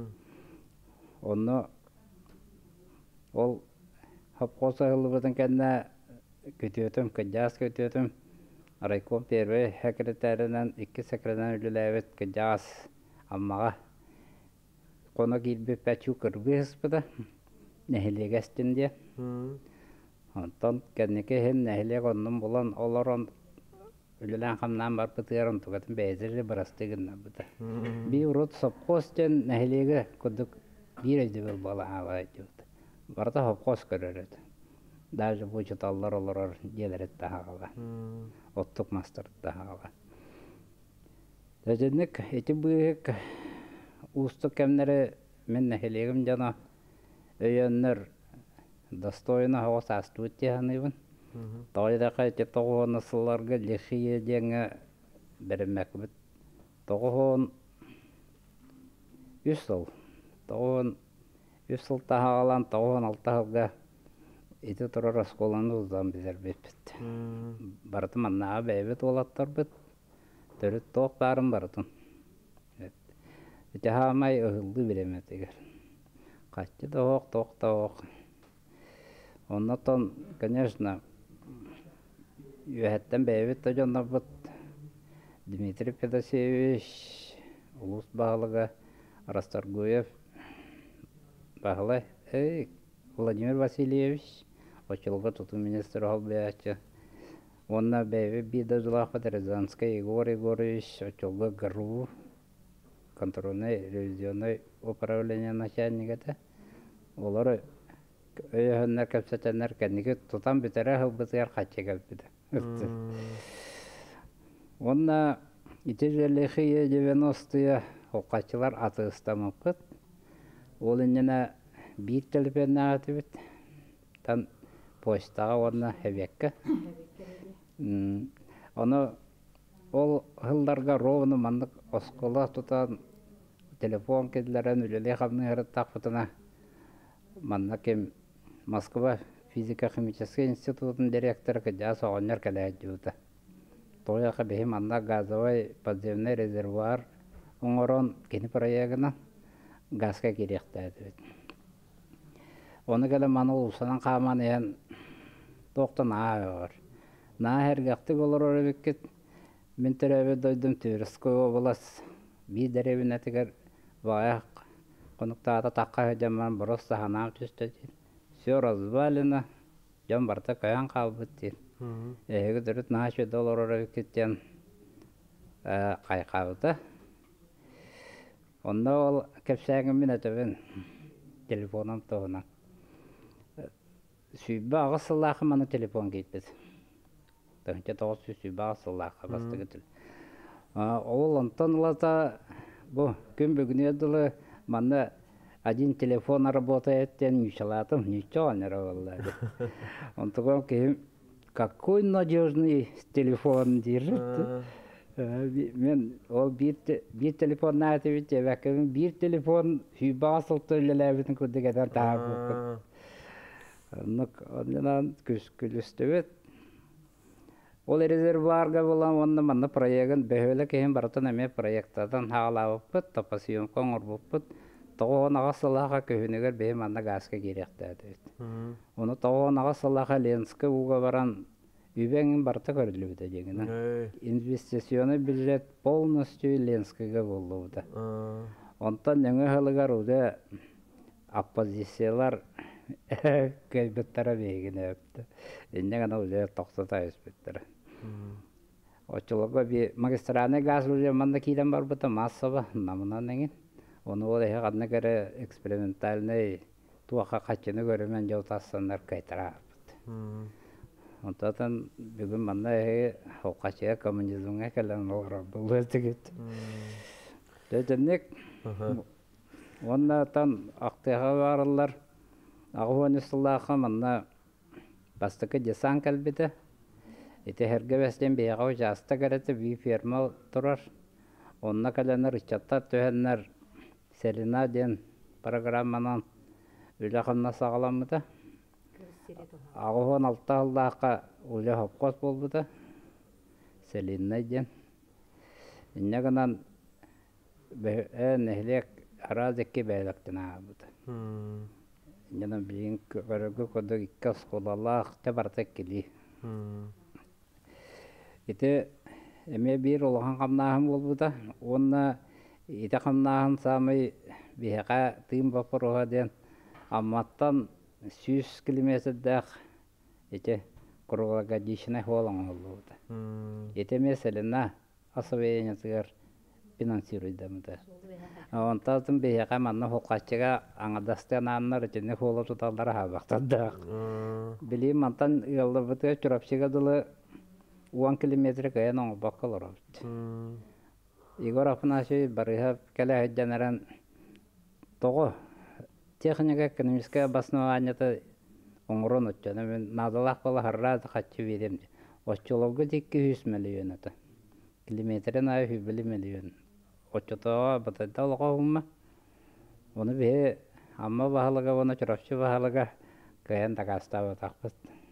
Онны ол Хапқоса ғылы бұдың кәдіне көтетім, көджас көтетім. Райком первый секретарынан, 2 секретарынан үліләвет көджас аммаға. Қона келбі пәчу кірбіз бұды, нәхілеге әстінде. Онтан кәдінеке хем нәхілеге онның болан олар үлілән қамнан бар бұтығарын тұғатын бәйзірі бұрастығынна бұды. Бей ұрот сапқостен нәхілеге күдік бір өйді бұл бала ағай дейді. Барда хопқос көререді. Даже вычиталлар олар желерет тағала. Оттық мастыр тағала. Дәжінік, еті бұйық ұстық кәмнері мен нәхелегім жана өйеннер достойны хауас астуыт тегенебін. Тойдақа еті тоғуын ысыларға лехие деңі бірімәк бұд. Тоғуын Үсыл. Тоғын үсыл тағалан тоғын алтағылға ити тұрар асколаны ұздан бізер беппет. Барды маннаға бәйбет олаттар бұд. Төріт тоқ барын бардын. Жахамай ұғылды біремет егер. Қатты тоқ. Оннатон, конечно, үйәттен бәйбет тожонна бұд. Дмитрий Федосеевич, Улус бағылыға, Расторгуев, бағылы, Владимир Васильевич, Очылға тұту министр албаячы. Онна бәйбе биді жылақпыд Рязанская Егор Егорович, Очылға ГРУ, контрольный ревизионный управление начальнигеті. Олары өйіхіннер көпсетенер кәнеге тұтан бітері ғылбызығар қатшы кәлбіді. Онна 90-е оқатшылар аты ұстамын құт. Ол үніне бір телефонна аты біт. Тан почтаға онна әбеккі. Оны ол ғылдарға ровыны мандық осқылы тұтан телефон кеділерін үлелі қамны ғырыт тақпытына манна кем Москва физико-химический институтын директоры кәдя соғынер кәләйт жүті. Тояқы бейі манна газовый подземный резервуар оңырон кені проегіна газға керекті әді. Оны кәлі маны ұлсанан қаман ең тоқтын ағы бар. На әргәқтік олар оры беккет. Мен түрәбі дойдым Тверской область. Бей дәребін әтігер бағақ қонықтағыда таққа өдеман бұрыс сағанам түсті дейін. Все развалено, жан барта каян қалбыт дейін. Әйгі дүріт $1000 оры беккеттен қайқабыды. Онда ол кәпсәңім мен әтөбін телефоным тоғынан. Сүйбі ағы сыллақы маны телефон кейтпеді. Тәңке тоғыз сүйбі ағы сыллақы басты кетіл. Ол онтан ұлата бұл күн бүгін еділі маны один телефон работает, я не шалатом, ничего не работает. Он такой, какой надежный телефон держит. Мен ол bir telefon näti bit evekkin bir telefon hübasıl töllelebin kudu kadar daha bu. Ondan küskülüstübet. Ol rezervuarga bolan onda manna proyegin behöle kehin baratan eme proyektadan hağlabıp tapasyon koңорбуппут. Тоғын ағасылаға көйінегер бей манна газға керекті әдет. Оны тоғын ағасылаға Ленскі уға баран үйбәңін барты көрілуді дегені. Инвестиционы бюджет полностью Ленскіге болуды. Онтан нөңі ғылығар ұды оппозициялар көйбіттері бейгіне өпті. Иннен ғана ұды тоқтата өспеттері. Очылығы бей магистраны газ ұлы манда кейден бар бұты массаба намынан еңін. Оны ол еғі ғадына кәрі экспериментальный туаққа қатшыны көрімен жаутасынлар кайтыра бұд. Онтатын бүгін манда еғі қақшыға коммунизмға кәлін олар бұл өті кет. Дөтіннік, оннатан ақтыға барылар, ағуын үстілдақы мында бастықы десан кәлбеді. Еті әрге бәстен бейғау жасты кәрәті бей ферма тұрар. Онна кәлінер үчаттар төхенлер Селина ден программанан үлі қымна сағаламыды. Ағуын алты алдаққа үлі хопқос болбыды. Селина ден. Инне ғынан нәхілек аразекке бәйліктін ағыбыды. Иннен білген көрігі көді үкі ұсқылалақ те бартек келі. Еті әме бір олған қамнағым болбыды. Онна ите қамнағын самый бейға тыым бапыруға ден амматтан 100 километрдәк ите құруға дейшіне қолың олуды. Ите меселіна асывейенетігер финансируйдамыды. Онтатын бейға манна қолқатчыға аңадастан аннар итіне қолы тұталдары хабақтадық. Білейм мантан ұялды бұты чұрапшыға дылы 10 километр кайын оңы баққалыр ауды. Егор Афанасьевич барыға кәлі әйденерін тоғы техника экономическое обоснованиеті оңырын өтчені. Мен надалақ болы харрады қатшы беремді. Отчылығы 200 миллион өті. Километрін ай 1 миллион. Отчытыға бұтайды алға ұмы. Оны бе amma bahalıga onu çorapçı bahalıga kayan takasta batakpıt.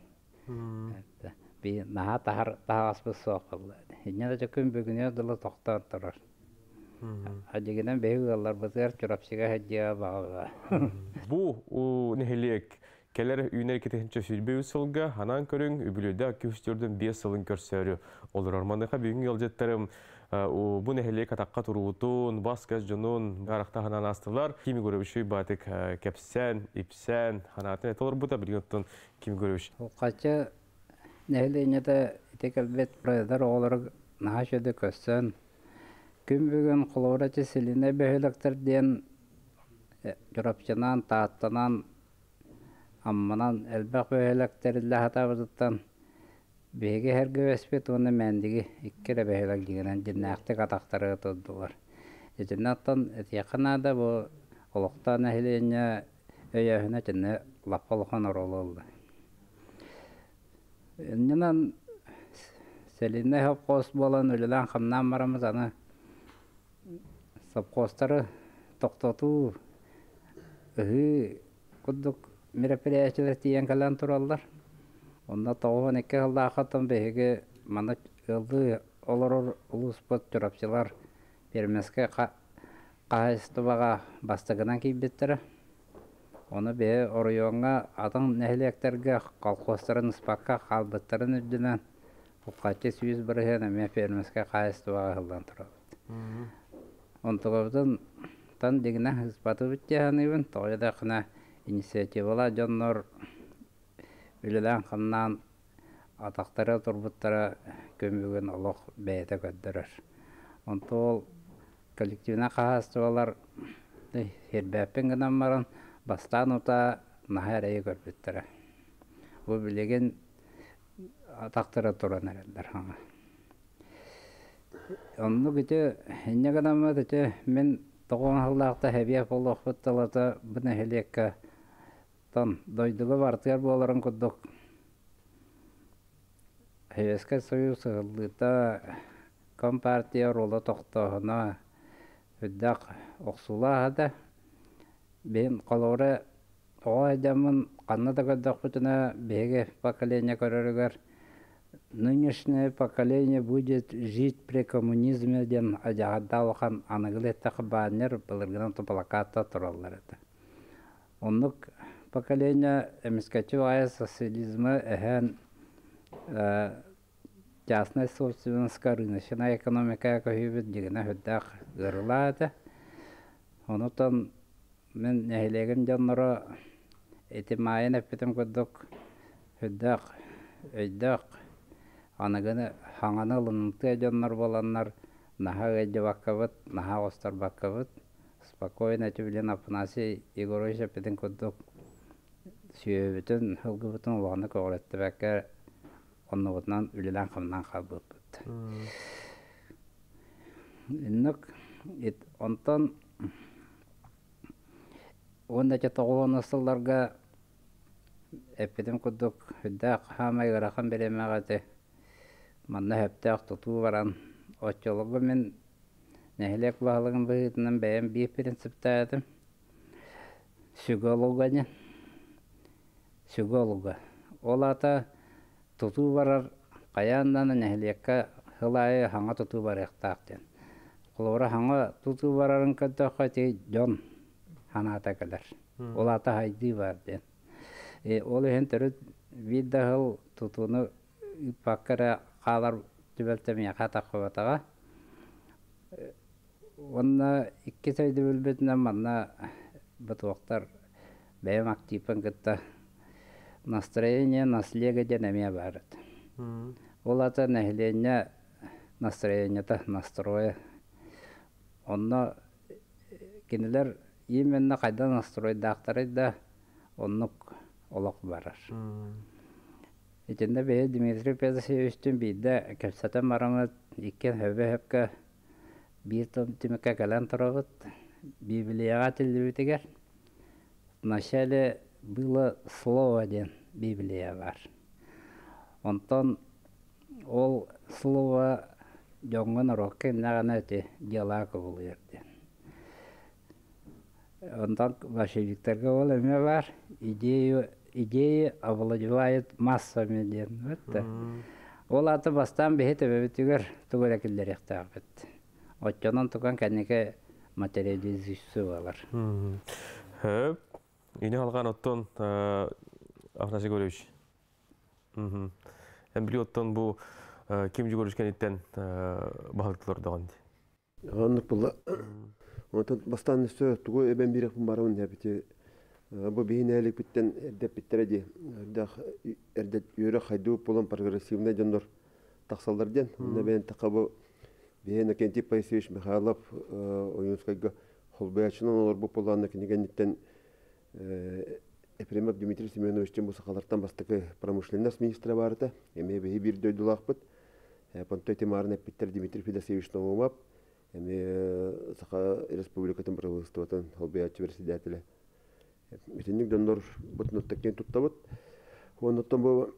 Bir naha tahar aspıs soğukıldı. Hinya da çökün bugünü dılı toqtan turar. Hacıgından behi yıllar bızır çorapçıga hacıya bağıga. Bu neheliyek keler üner ketehinçe sürbe usulga hanan körün übülüde akı üstürdün bir sılın körsörü olur. Ormanlıqa büyün yolcetlerim bu neheliyek atakka turuğutun, baskaz junun, garakta hanan astılar. Kimi görüşü batık kepsen, ipsen, hanatın et olur. Bu da bir yöntün kimi görüş. Kaçı neheliyene de itek elbet pradar olarak naha şöyle kössen. Gün bugün kulavracı siline behülektir diyen çorapçınan, taatlanan, ammanan elbaq behülektir lahata vızıttan bege her göspet onu mendigi ikkere behülek digenen cinnakti kataktarı tutdular. Cinnattan yakınada bu olukta neheliyene öyahına cinne lapalıkan orolu. Ennenan seline hep kos bolan ölülen kamdan varamız ana sapkostarı toktatu kudduk mereperiyaçılar diyen kalan turallar. Onda toğun ekki halda akatan behege mana ıldı olur uluspot çorapçılar vermeske kahıstubağa bastagınan kiybetleri. Onu be oruyonga adın nehliyekterge kalkostарын ıspakka kalbıttарын üddünen Uqatçı süyüz bırıhena me vermeske kahıstubağa hıldan turabıt. Ontuğabıdın tan degine hızbatı bütçehanıbın toğyada kına inisiativala jonlar ülülen kannan ataktara turbuttara kömügün oluq beyete gödürür. Ontuğul kollektivine kahıstubalar herbäppin gıdan baran bastan uta naharayı görbüttara. Bu bilegen ataktara turan erenler. Onu gıcı henne gıdan gıcı men toğun hıllaqta hebiyef oluq büttalata buna heliyekka tan doydugu vartıyar boların kudduk. Heveske soyuz hıllita kompartiya rolu toqtoğuna hüddaq oqsula hada ben qalora oğa edamın qanna da göddaq bütüne bege поколение көрөрүгөр нынешнее поколение будет жить при коммунизме ден ажагада оқан аныгылетті қыбанер былыргынан топалакатта тұралар еді. Онлық поколение эмискачу ая социализмы әхән частная собственностька рыночная экономика көйбет дегені хүддақ ғырыла еді. Онытан мен нәхилеген жанлары этимайын әппетім көддік хүддақ өйдақ анаганы хаңаны лынты жаннар боланнар наха гәҗә баккабыт, наха остар баккабыт. Спокойно тюблен апнаси Егорович педен коддук. Сөйбетен хылгыбытын уланы көгөлетте бәккә оннугутнан үлелән кымнан калбыт. Иннек онтан онда чатогон асылларга эпидем коддук хүддә хамай гарахан беремәгәте. Манна хәптәк туту баран оччолыгы мен нәһилек баһалыгын быһытынан бәйән бир принципта әдем. Сүгөлуга. Ол ата туту барар каяндан нәһилеккә хылайы хаңа туту бар яктактан. Колора хаңа туту барарын кадда ти жон ханата калар. Ол ата хайди бар ден. Ол хентер виддахыл тутуну паккара қалар түбәлтем яқата қобатаға. Онна икки сөйді бүлбетінен манна бұт оқтар бәйім активпен кітті настроение, наслега денеме барыд. Ол ата нәхилене настроениета, настроя. Онна кенелер именно қайда настрой дақтары да оннық олық барар. Итенде бе Дмитрий Петровичтин биде кепсатан барамыт иккен хөбө-хөпкө бир том тимекке калан турабыт Библияга тилдибитигер. Вначале было слово ден Библия бар. Онтон ол слово жоңгон рокен нагана те диалог болуер ден. Ondan большевиктерге ол эме бар. Идея овладевает массами ден. Вот. Ол аты бастан бехе төбөбүтүгөр тугура килдеректаак бит. Отчонон туган кәнеке материализуйсу алар. Хөп. Ине алган оттон Афнасий Григорьевич. Эм били оттон бу ким жүгөрүшкөн иттен багыттылар даган. Аннык була. Онтон бастан өсө тугу эбен бирек барын хәбите. Бу бейнелик биттен эрдеп биттереди. Эрдет юры хайду болон прогрессивный жондор таксалдар ден. Онда бен такабы бейне Кенти Паисевич Михайлов Оюнскайга холбаячынан олар бу планны кенегенниттен Ефремов Дмитрий Семенович Мусахалартан бастыкы промышленность министры барды. Эме бей бир дөйдулакпыт. Понтой темарны Питер Дмитрий Федосевич Новомап. Эме Саха Республикатын правительствотан холбаячы председателя. Митинник дондор бутнуттакен туттабыт. Онуттан бу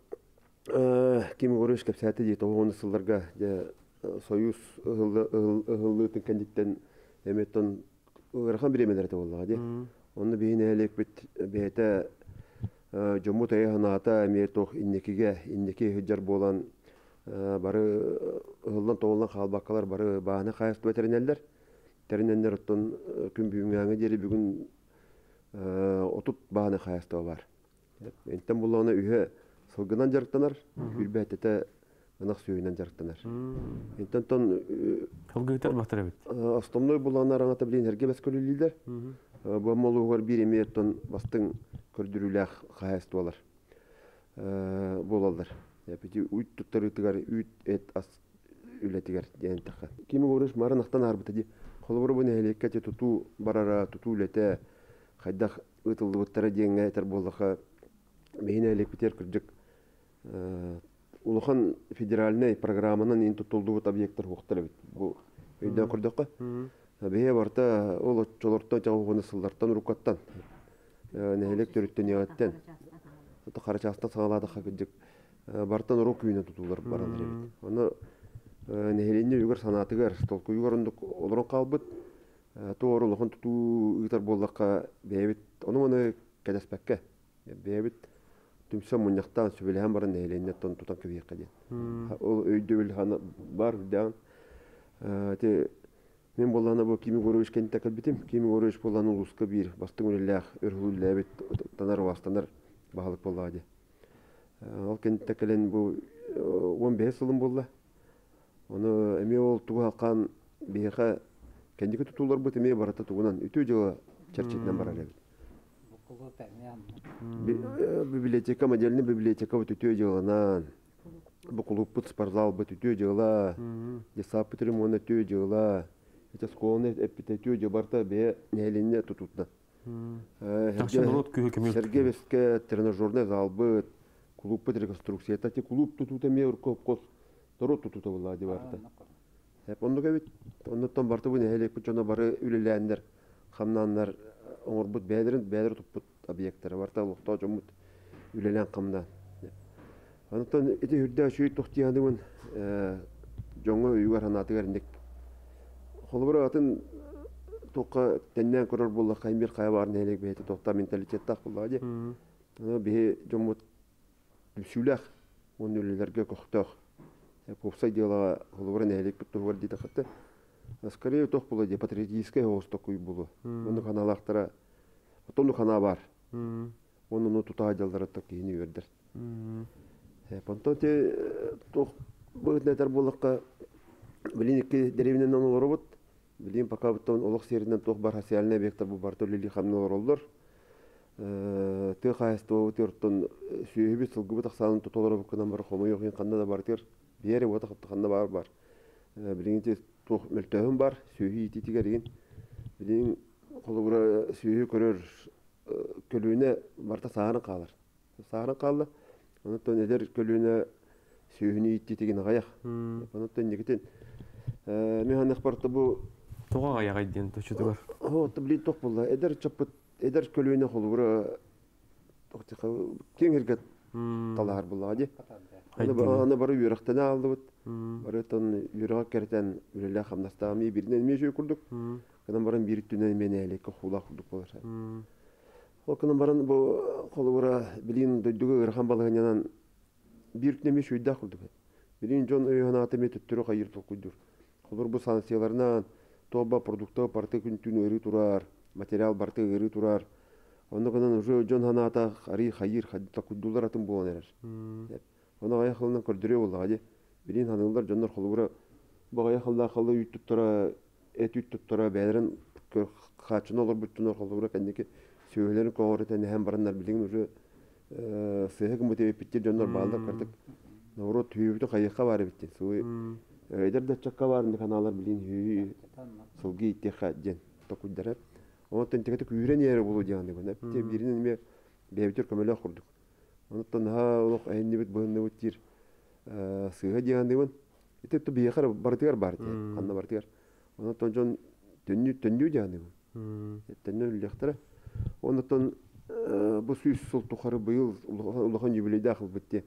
Ким Горыш кепсәте ди тоғыны сылларга союз ыллытын кандиттен эметтон ырхан биремелерде боллага ди. Оны бейне элек бит бете жомут аяханата эметтох иннеки хыджар болан бары ыллан тоғылан халбаккалар бары бааны кайыст ветеринерлер. Теринерлер оттон күн бүгүнгәңе дери бүгүн отут бааны кайыста бар. Энтен булланы үйе сылгынан жарыктанар, үрбәтете ынак сүйүнөн жарыктанар. Энтен тон Хылгытар бактар бит. Основной булланы аңата билен эрге бескөлүлүлөр. Бу молугар бир эметтон бастың көрдүрүләх кайыст болар. Болалар. Япити үт туттарытыгар үт эт ас үлетигер дигән такка. Ким горыш марынактан арбыты ди. Холбор бу нәлеккә туту барара туту үлете хайдах ытылды буттара дигәнгә әйтер булдыга. Мейне элек битер кырдык. Улухан федеральный программанын ин тутулду бут объекттер хуктар бит. Бу өйдөн кырдыкка. Бее барта ол чолорттан жагыгыны сылдартан рукаттан. Нәлек төрүттен ягаттан. Ата карачастан сагалады хакыдык. Бартан рук үйүнө тутулар баралар бит. Аны нәһеленне югар санатыгар толку югарындык олорон калбыт. Тоорулухан туту ытар боллакка бебит. Оны кәдәспәккә. Бебит түмсө муньяктан сөбеләһәм барын нәһеленне тутан кебиеккә ди. Ол өйдөл хана бар дан. Те мен болланы бу Кими Горыш кенте калбитим. Кими Горыш болланы улуска бир бастың үлеләх өргүлләбит танар вастанар баһалык боллады. Ал кенте келен бу 15 жылым болла. Оны эме ол тугакан бейха кендике тутулар бу теме барата тугунан үтү жылы чарчитнан баралар. Библиотека модельный библиотека вот үтү жылынан. Бу клуб спортзал бу үтү жыла. Десап ремонт үтү жыла. Это школный эпитетю жабарта бе нәлинне тутутна. Сергеевске тренажерный зал быт, клуб под реконструкция. Это те клуб тутута мер кос, народ тутута была деварта. Онно гавит, онно там барта бу нәлек пучона бары үлеләндер, хамнаннар, оңор бут бәдер тупут объекттер барта лукта жомут үлелән камда. Анттан эти хүрдә шуй тохтияндын жоңго үйгөр ханатыгар индек. Холбора атын тоққа тәннән көрөр булла каймир кайбар нәлек бете тоқта менталитет так булады. Аны бе жомут сүләх оннүләргә кохтах. Попсай дела холбора нәлек тоғыр диде хатта. Скорее тоқ булады патриотическое остокуй булу. Оны каналактара отону кана бар. Оны тута жалдары так кини өрдер. Понтоте тоқ бу нәтер буллакка билинки деревнен робот. Билим пока бутон олох серинен тох бар социальный объекттер бу бар төлили хамнылар олдор. Ты хайсто утыртын сүйөбү сылгыбы таксанын тутолор букунан бар хомой окин канда да бар тер. Биере бота канда бар. Билинти тох мөлтөһүн бар, сүйү ититигерин. Билин колура сүйү көрөр көлүнө барта саарын калар. Саарын калды. Онтон эдер көлүнө сүйүнү ититигин гаяк. Онтон негитен механик парты бу Тоға аяға иден төшүдүгөр. Блин ток булла. Эдер чапыт, эдер көлүнө холура токтика кеңирге талар булла ди. Аны бары юрактан алды бут. Бары тон юрак кертен үлеле хамнастами биринен мешөй курдук. Кынан баран бир түнен мен элекке хула курдук болар. Ол кынан баран бу колура билин дөйдүгө ырхан балыгынан бир түнеме шүйдө курдук. Билин жон ыйханаты метөттөрү кайыр толкуйдур. Колур бу санкцияларынан тоба продукты парты күнтүн өрү турар, материал барты өрү турар. Оны кынан уже жон ханата ари хайыр хадта кудулар атын болгон эрер. Оны аяқылынан көрдүрө болду. Билин ханылар жоннор колура багая халда халда үттүп тора, эт үттүп тора бәрен хачын олар бүттүнөр колура кандеке сөйлөрүн коорутен һәм барандар билин уже сыйгы мотивеп биттер жоннор баалдар кырдык. Нору түйүбүтү кайыкка бары битти. Суй эдер да чакка барын каналар билин хүй сылгы иттеха ден токуйдар. Онтон тегете күйрен ери болу дегенде бана. Бите биринен ме бебитер көмөлө курдук. Онтон ха улук айны бит быгынды биттер сыйгы дегенде бон. Ите то биякар бартыгар барты. Канна бартыгар. Онтон жон төннү дегенде бон. Төннү лехтера. Онтон бу сүйүс сул тухары быйыл улухан юбилейде акыл битти.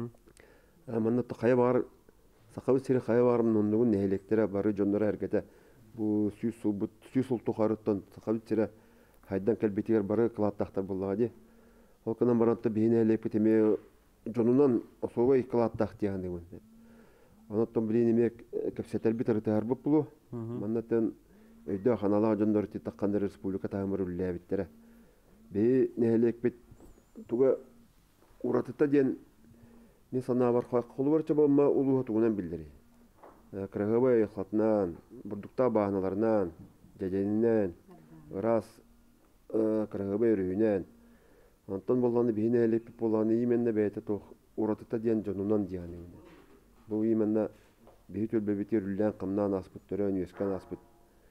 Манна то кая бар сакабы сире кая барым нундугун нехелектер бары жондора эргете. Бу сүйүс сул тухарыттан сакабы сире хайдан келбетигер бары кылаттактар боллагы. Ол канан баратта бейне элеп теме жонунан особой кылаттак дегенде бон. Онтон билин эмек кепсетел битер тарбып булу. Маннатан өйдө ханалаа жондор титаккандар республика таамыруллаа биттере. Бе нехелек бит туга уратыта ден не сана бар колу барча болма улуу тугунан билдири. Крагабай хатнан, бурдукта бааналарынан, жаженинен, раз крагабай рүйнен. Антон болгону бейне элеп болгону именне бейте тох уратыта ден жонунан дияны. Бу именне бейтөл бебитер үллән кымнан аспыт төрөн үскән аспыт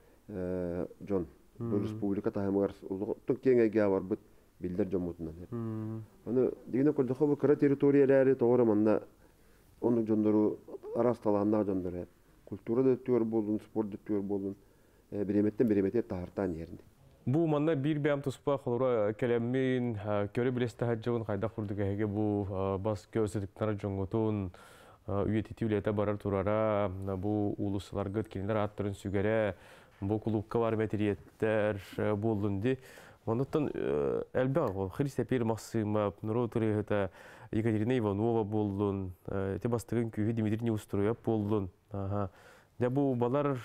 жон. Бу республика таамыгар улуттук кеңеге бар бит билдер жомутунан. Аны дигене көрдөхө бу кара территориялары тоора манна ону жондору арасталанна жондору культура да төр болдун, спорт да төр болдун. Биреметтен тартан жеринде. Бу манна бир бәм туспа холора келеммин көрө билесте хаҗын кайда курдугеге бу бас көсөтүктөр жоңготун үйетитилете барар турара бу улусларга кинилер аттырын сүгере бу клубка бар материеттер болдунди. Онуттан элбэг ол Христопер Максимов, Нуротырыгыта Екатерина Иванова болдун, те бастыгын күйі Дмитрий Неустроев болдун. Де бу балар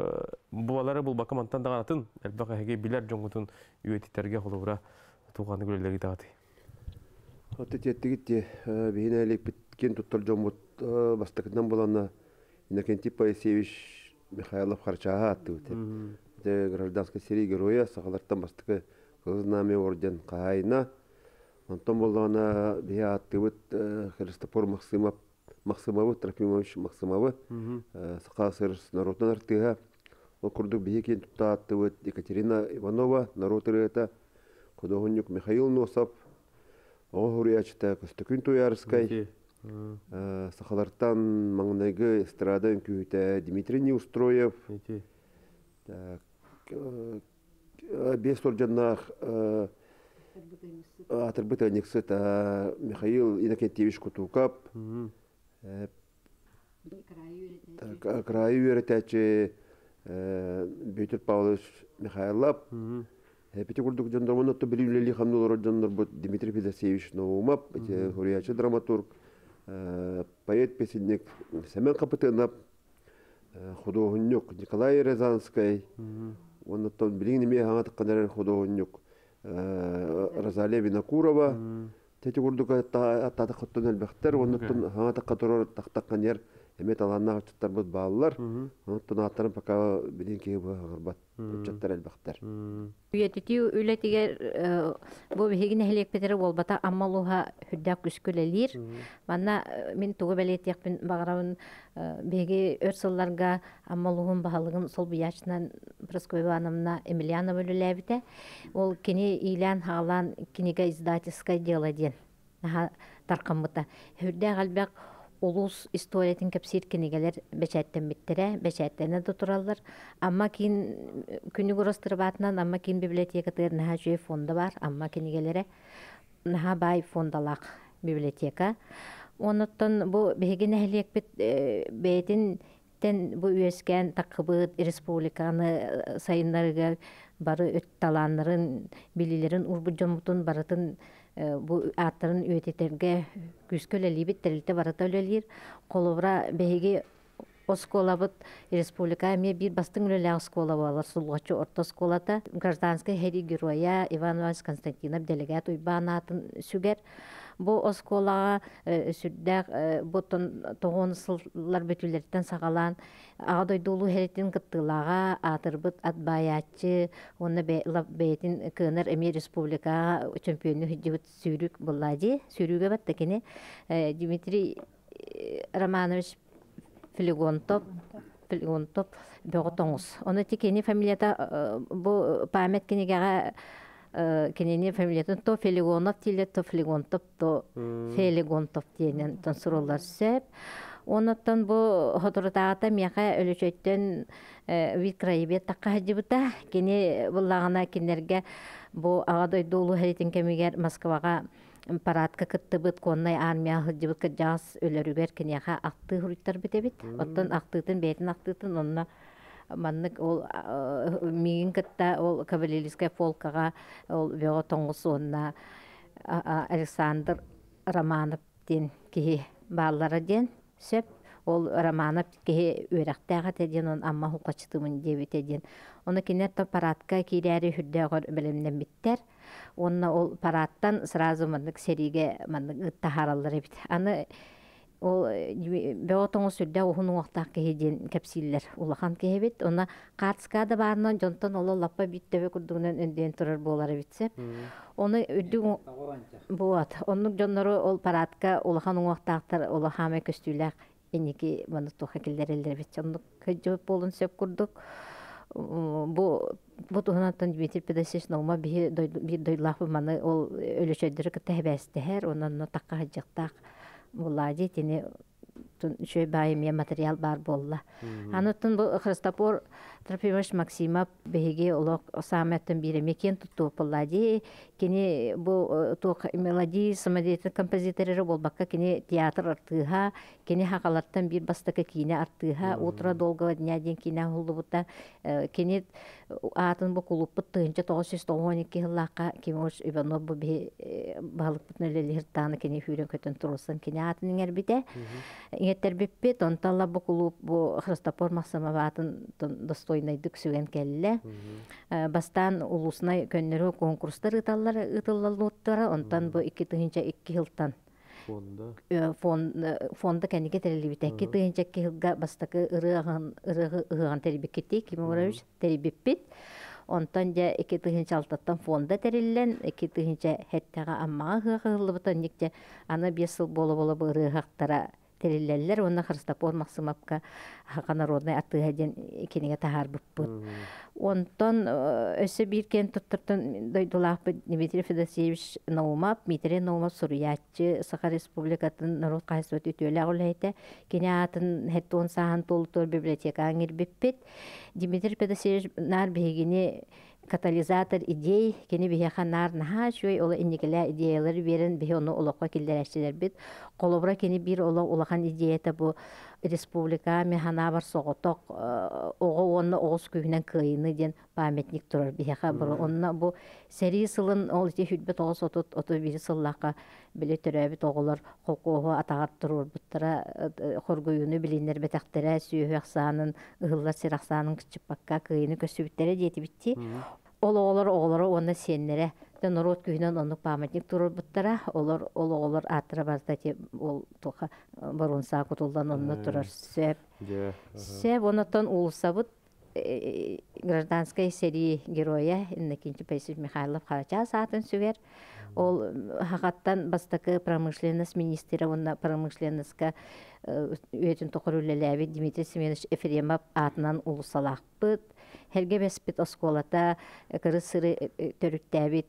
бул бакамантан даган атын элбэг эге билер жоңгутун үйетиттерге холобура туганы көрөлөрү тагаты. Оттететтигитти бейне элек биткен туттар жомут бастыгынан боланна Иннокентий Паисевич Михайлов Харчага атты. Де гражданский серий героя сахалартан бастыгы Знамя орден кайна. Антон болгона бия аттыбыт Христофор Максимов, Трофимович Максимов. Сакасыр народный артыга. Ол курдук биякен тутта аттыбыт Екатерина Иванова, Народырыта, Кудогонюк Михаил Носов, Огурячта Костыкүн Туярскай. Сахалартан маңнайгы эстрадан күйті Дмитрий Неустроев. Без орденах Атырбыта Никсета Михаил Иннокентьевич Кутукап, Краю Веретячи Бютер Павлович Михайлов, Пятигурдук Джандормона то были хамнули Джандор Дмитрий Федосеевич Наумап, Хурячи драматург, поэт песенник Семен Капытынов, художник Николай Рязанский. Он тот блин имеет ганат канарен художник Розалия Винокурова. Тети гурдука та хаттон элбехтер. Он тот ганат каторор тахта канер. Эмет аланна чаттар бут баалар. Он тот аттарын пока блин ки гарбат чаттар элбехтер. Үйетити үлетигер бу бегин хелек петере болбата аммалуха хүддак күскүлелир. Манна мен тугу белетекпин багырабын беги өрсылларга аммалугун баалыгын сол буячынан Проскоева анамна Емельяна бөлүләбите. Ол кини илан халан кинига издательское дело ден. Таркамыта. Хүддак албак улус историятын кепсир кинигелер бечәттен биттере, бечәттене тутураллар. Амма кин күнү горостырбатынан, амма кин библиотека тырнаха жүй фонда бар, амма кинигелере наха бай фондалак библиотека. Оныттан бу бегин эхлек бит бейтин Тен бу үескен такыбыт республиканы сайыннарыга бары өт таланнарын билилерин урбуджомутун барытын бу аттарын үететерге күскөлелибит терилте барыта өлелир колобра беги осколабыт республика ме бир бастың өлеле оскола балар сулгачы орта сколата гражданская хери героя Иван Иванович Константинов делегат уйбанатын сүгер. Бу осколага сүрдәк бутон тогон сыллар бөтүлләрдән сагалан агадой дулу хәрәтен кыттылага атырбыт атбаячы оны бейтин кыныр эми республика чемпионы хиҗибит сүрүк буллади сүрүгә баттакене Дмитрий Романович Филигонтов бөготоңус. Оны тикени фамилията бу память кенегага кенени фамилиятын то Филигонов тиле то Филигонтов то Филигонтов диенен тонсурулар сөп. Онуттан бу хотуртагата мияка өлөчөттөн вид краебет такка хаҗыбыта кени буллагына кинерге бу агадой дулу хәритин кемигер Москвага парадка кыттыбыт коннай армия хаҗыбыт кыжас өлөрүгер кенияка акты хуруттар битебит. Оттан актытын бетин актытын онна маннык ол мигин кытта ол кавалерийская полкага ол бего тоңусуна Александр Романов ден ки баллары ден сөп ол Романов ки үрәктәгә теден он амма хукачтымын дебите ден. Оны кинетто парадка кирәри хүддәгәр белемнән биттер. Онна ол парадтан сразу маннык сериге маннык тахараллар бит. Аны ол беотоңу сүрдә ухун вактак кеһиден кепсиллер улахан кеһебит. Оны картскада барынан жонтон ол лаппа биттебе курдугунан өнден турар болары битсе. Оны үдү буат. Оннук жоннору ол парадка улахан вактактар улахаме көстүләк эники маны тохакиллер элдер бит. Оннук көҗөп болун сөп курдук. Бу туханаттан Дмитрий Педасевич нолма би дойлахы маны ол өлөчөдөрү кытабастер, онан такка хаҗактак булади тени шөй байым материал бар болла. Ануттан бу Христофор Трофимович Максимов беге олок саметтен бире мекен тутту боллади. Кени бу ток мелодия самодеятельный композиторы болбакка кени театр артыга, кени хакалаттан бир бастакы кине артыга, утро долгого дня ден кине hulubutta кени атын бу клубпы тынча 912 лака Кимош Иванов бу балык бутнелелер кени хүрен көтөн турусан кени атын эрбите. Иңеттер биппет онталла бу клуб бу Христофор Максимов атын достойныйдык сүген келле. Бастан улусна көннөрү конкурстар ытыллалуттара, онтан бу 2002 жылдан фонда кәнеге терелибит. 2002 жылга бастакы ырыган теребиккети Киморович теребиппит. Онтан да 2006-тан фонда тереллен, 2000 хеттага аммага хылыбытан никте аны 5 жыл боло ырыгактара тереллелер, онна Христофор Максимовка народный атыгаден кенеге тахар буппут. Онтон өсө биркен туттуртун дойдулаппы Дмитрий Федосеевич Наумов, Дмитрий Наумов Суруятчы, Саха Республикатын народ кайсыт үтөлө агылайта, кене атын хеттон сахан толтор библиотека аңирбиппит. Дмитрий Федосеевич нар бегини катализатор идей, кені бейхан нарнаха, шөй ола иннекелі идеялары берін бей оны олаққа келдер әштелер бет. Қолыбыра кені бір олақан идеята бұл республика механа бар соғытық, оғы оны оғыз күйінен күйіні ден памятник тұрар бейха бұл. Онына бұл сәрі сылын ол ете хүтбет оғыз оты бір сыллаққа білі түрәбет оғылар қолқоғы атағар тұрыр бұттыра қоргойыны білінер бетақтыра сүйі ақсанын, ұғылар сер ақсанын күтчіп баққа күйіні көсібіттері деті бітті. Оғылары оны сенлері народ күйінен оны памятник тұрыр бұттыра, олар атыра бардати ол тоқа барунса құтылдан оны тұрар сөп. Сөп, онытын ұлысабыт гражданская серия героя Иннокентий Паисович Михайлов Харача сатын сүгер. Ол хақаттан бастакы промышленность министрі, онна промышленностька өтін тоқыр үлеләбі Дмитрий Семенович Ефремов атынан ұлысалақ бұд. Херге беспет осколата кыры сыры төрүттәбит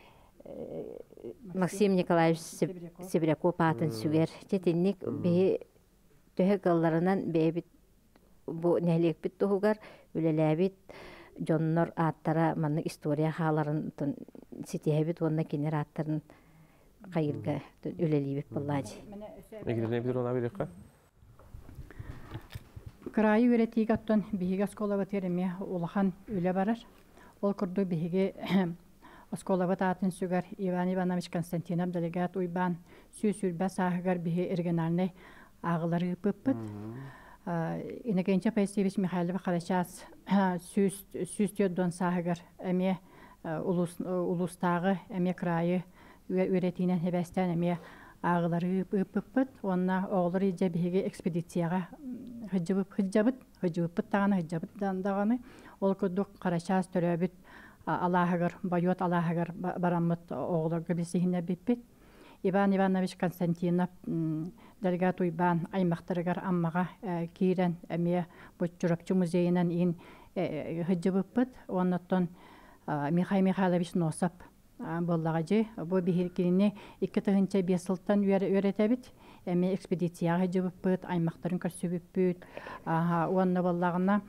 Максим Николаевич Сибиряков атын сүгер. Четинник бе төһө калларынан бебит бу нәлек бит тугар үлеләбит жоннор аттара манны история халарын ситебит онна кинер аттарын кайырга үлелибит буллади. Эгерне бир она берекка. Кырайы үретиге оттон биһиге осколабыт ереме улахан үле барар. Ол курду биһиге осколабыт атын сүгер Иван Иванович Константинов делегат уйбан сүүсүрбә саһыгар биһи региональный агылары пыппыт. Инегенче Паисевич Михайлов Харачас сүүстөддөн саһыгар эме улустагы эме крайы үретинен хебестен эме агылары пыппыт. Онна оглар ije биһиге экспедицияга хыджабыт таганы даганы ол кудук Харачас төрөбүт алаһыгар байот алаһыгар бараммыт огларга бисихине биппит. Иван Иванович Константинов делегат уйбан аймактарыгар аммага кирен эме Бочуропчу музейинен ин хыджабыппыт. Оннотон Михаил Михайлович Носов боллагажы бу бихиркине 2 тыгынча 5 сылтан өретебит. Эме экспедицияга хыджабыппыт, аймактарын көрсөбүппүт. Онна боллагына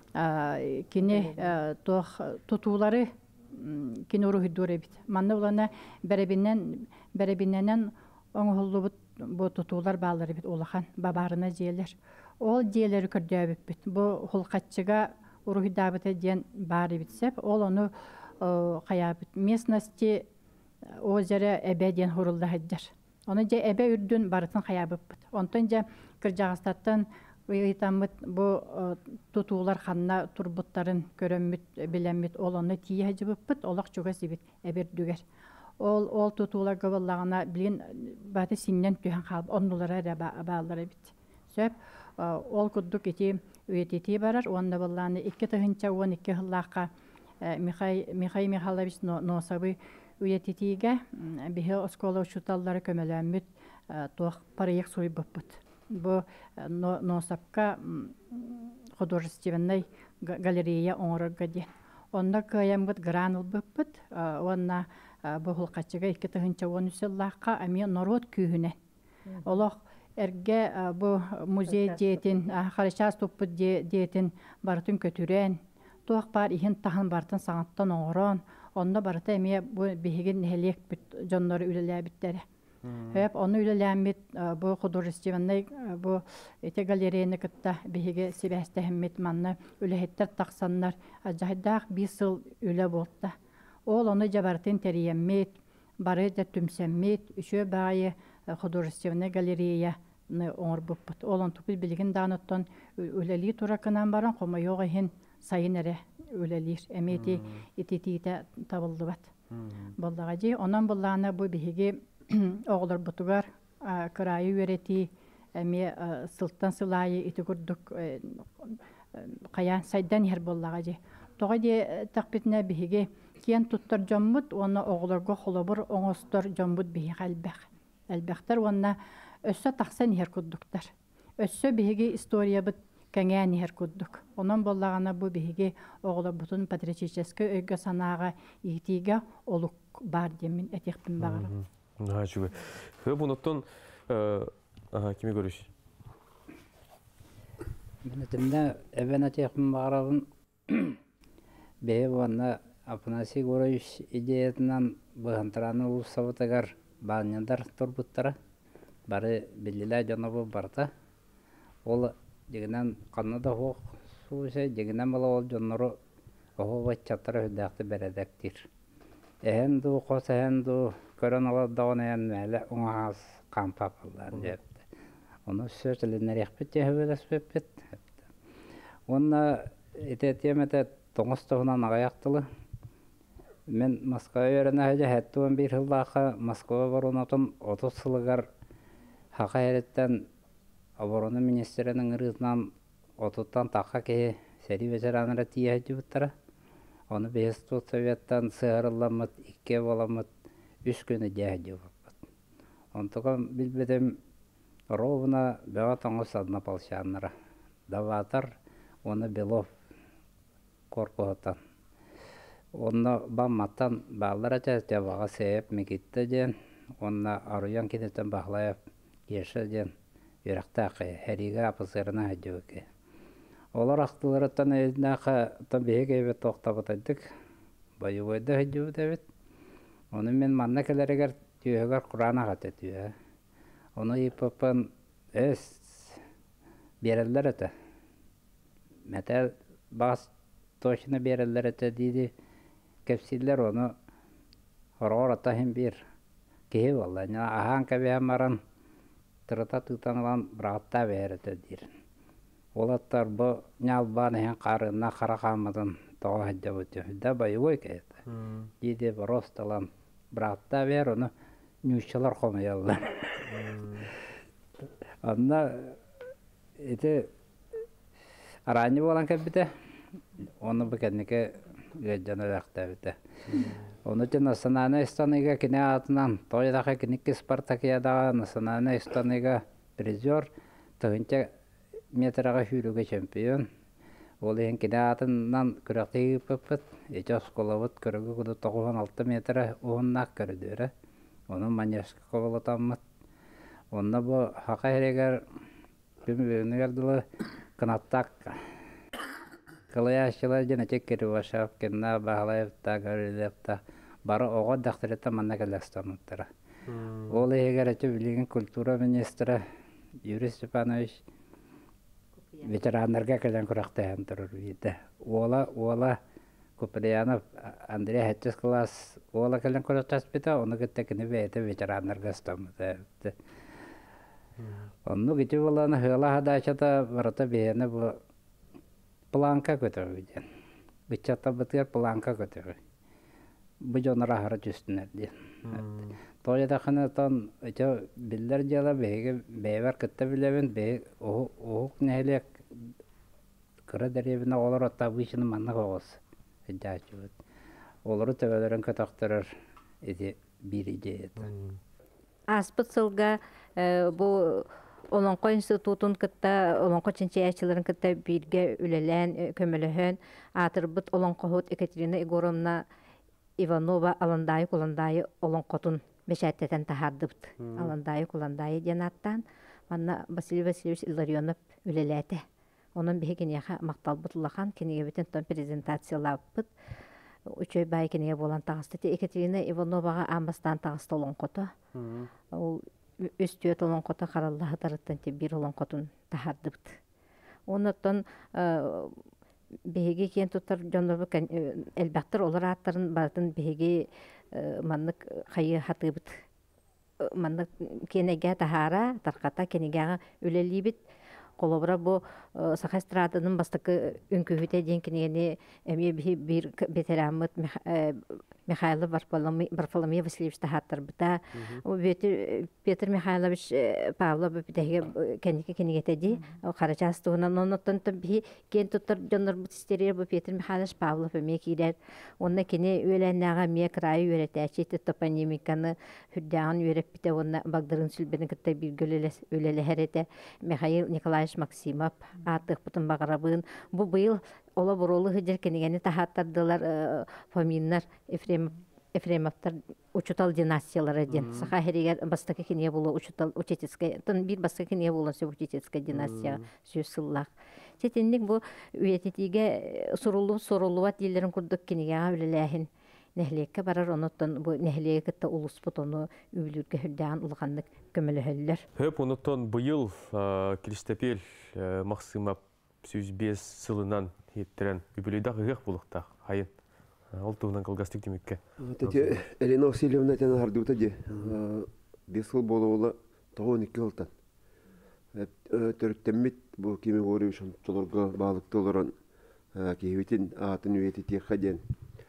кине тутуулары кинору хиддуребит. Манна улана беребиннен оңголлубут бу тутуулар баалары бит улахан бабарына жээлер. Ол жээлери көрдөбүппүт. Бу хулкатчыга урухидабыта ден бары битсеп, ол ону каябыт. Местности озеро эбеден хурулда хаджар. Оны же эбе үрдүн барытын каябыппыт. Онтон же кыржагыстаттан уйтамыт бу тутуулар ханна турбуттарын көрөммүт билеммит олону тие жыбыппыт олак чуга сибит эбердүгер. Ол тутууларга боллагана билин баты синнен түһөн калып оннулара баалары бит. Сөп ол куддук эти үетити барар. Онда болланы 2 тыгынча 12 хыллакка Михаил Михайлович Носовы үетитиге бихе оскола учуталлары көмөлөммүт туак проект суйбыппыт. Бу Носовка художественный галерея оңорга ден. Онда каямбыт гранул быппыт. Онна бу хулкачыга 2 тыгынча 13 сыллакка ами народ күйүнө. Олох эрге бу музей диетин Харачас туппут диетин бартын көтүрен. Туак бар ихин тахан бартын саңаттан оңорон. Онда барыта ами бу биһиген нелек бит жоннору үлелебиттери. Хеп оны үлеләмит бу художественный бу эте галереяны кытта биһиге себәстәһмит манны үлеһеттер таксаннар ажайдак 5 жыл үле болта. Ол оны жабартын териеммит бары да түмсәммит үшө байы художественный галереяны оңор буппут. Олон тупил билген даныттан үлели туракынан баран комойога хин сайынере үлелир эмети ититите табылдыбат. Болдагажы онан булланы бу биһиге оғылар бұтығар кырайы өрети әме сылттан сылайы ити күрдік қаян сайдан ер боллаға же. Тоға де тақпетіне бігі кен тұттар жомбыт, оны оғыларға қолыбыр оңыстар жомбыт бігі әлбәқтар, оны өссі тақсан ер күрдіктар. Өссі бігі история бұт кәңән ер күрдік. Онан боллағана бұл бігі оғылар бұтын патриотическі өйгі санаға итиге олық бар демін әтекпін бағырым. Чуга. Бұнықтан кеме көріш? Бұнытымда әбән әтекпін бағырабын бәйі бұғанна Апанасий Гурович идеятынан бұғантыраны ұлысавытығар бағыняндар тұрбыттары бары білілі жанабы барда. Ол дегенен қаннада хоқ суысы, дегенен бала ол жаннары оғы бәтчаттары хүдәқті бәрәдәктір. Әхенду, қос әхенду, көрін оладдауын әйін мәлі оңағыз қампап алдан жепті. Оны сөзілінер еқпет жехібет әспеппет. Оны ететеметі тоңыстығынан ағаяқтылы. Мен Москва өріне әжі әттуын бір жылдақы Москва барунатын 30 сылығар хақа әреттен обороны министерінің ұрызынан 30-тан таққа кеге сәрі ветераныры тие әжі бұттары. Оны бейісту советтан сығырыламыд, 2 боламыд, 3 күні жәді бұппыд. Онтығын білбедім ровына бәға тоңыз адына полшаныры. Даватар оны Белов корпуғытан. Оны бамматтан бағлар әчәс жабаға сейіп мекетті ден, оны аруян кететтен бағлайып еші ден үйрақта қай, әрігі апысырына әді өке. Олар ақтылырыттан әйдінақы бейік әйбет тоқтабыт әдік, байуайды әді өтәбет. Оны мен манна кәлерігер түйігер Құрана қаты түйі. Оны епіпін әс берелер әті. Мәтәл бас точно берелер эте диди. Кепсиллер оны хорор атахын бир. Кеһи валла. Ахан кәбе маран тырата тутанылан брагатта берете дир. Олаттар бу нялбан һәм карына карагамыдан тоо хаҗда бутя. Да байой кәйт. Диде росталан брагатта бер оны нючалар хомыяллар. Анна эте арани болан кәбите. Оны бекенеке гәҗәнә вакытта бите. Оны те национальный станига кине атынан тойдагы кинеке Спартакиада национальный станига призер төгенчә метрага хүрүгә чемпион. Ол ен кине атынан күрәктәге пыпыт эҗә сколавыт көрөгө гүдө 96 метр оннак көрдөре. Оны маньяшка ковалатаммат. Онна бу хакайрегер кемнегердиле канаттак калаяшчылар жана чеккери башап кенна баалайпта көрүлөптө бары ого дактырета манна келестамыттара. Ол эгер билген культура министри Юрий Степанович ветерандарга келен көрөктөн турur бийди. Ола Куприянов Андрей Хэтчес класс ола келен көрөктөс бите, оны кеттекини бейте ветерандарга стамыды. Онну гити боланы хыла хадачата барата бейне бу планка көтөрүден. Бичата бытыр планка көтөрү. Бу жонора хара жүстүнөрдү. Тояда ханатан эче биллер жала беге бевер кытта билебин бе о нелек кыра деребине олар атабышын манна гос. Эдачыт. Олар төбөлөрүн көтөктөрөр эди бир идея. Аспытсылга бу Олонко институтун кытта, Олонко ченчеячыларын кытта бирге үлелен, көмөлөһөн, атырбыт Олонкохут Екатерина Егоровна Иванова аландайы куландайы Олонкотун бешәттетен тахардыбыт. Аландайы куландайы денаттан, манна Василий Васильевич Илларионов үлеләте. Onun bir keniyaka maktalbıt ulakan keniye bütün ton prezentasyalapıt. Üçöy bay keniye bolan tağıstı. Ekaterina Ivanova'ga ambastan tağıstı olan kotu. O üstüyet olan kotu karallağı tarıttan bir olan kotun tahardıbıt. Ondan behegi ken tutar jondobu elbette olur atların barın behegi manlık kayı hatıbıt. Manlık kenege tahara tarkata kenege ülelibit. Kolobra bu Sakastrada'nın bastaki ünkühüte denkini bir veteranımız Mikhail Barfolomev Vasilyevich tahattır bita. Peter Mikhailovich Pavlov bitege kendine dedi. O Karachastığından ondan tabii kendi tutar canlar bu isterir bu Peter Mikhailovich Pavlov mekiler. Onunla kendi öğlenlerine mekrayı öğretecek toponimikanı hüddan öğretip bite onunla Bagdar'ın sülbenin kıta bir öylele herete Mikhail Nikolaevich Maksimov artık bütün bagarabın bu bıyıl ola borolu hıcır kenigeni tahattırdılar Fominler Efremovlar uçutal dinastiyaları den. Saha heriger bastaki keniye bulu uçutal uçetiske tan bir bastaki keniye bulun se uçetiske dinastiya süsüllah. Çetinlik bu üyetitige soruluvat dillerin kurduk keniye öylehin. Nehliyeke barar onuttan bu nehliyeke ta ulus butonu üylürge hüddan ulğanlık kömülühüller. Höp onuttan bu yıl Kristapel Maksimov 105 сылынан еттірен үбілейді ғық бұлықта хайын. Ол туғынан қылғастық демекке. Елена Васильевна тәні ардуыта де. 5 сыл болу олы 12 олтан. Төрттеммет бұл кеме ғоры үшін чолырға бағылықты олыран кейбетін атын өйеті текқа ден.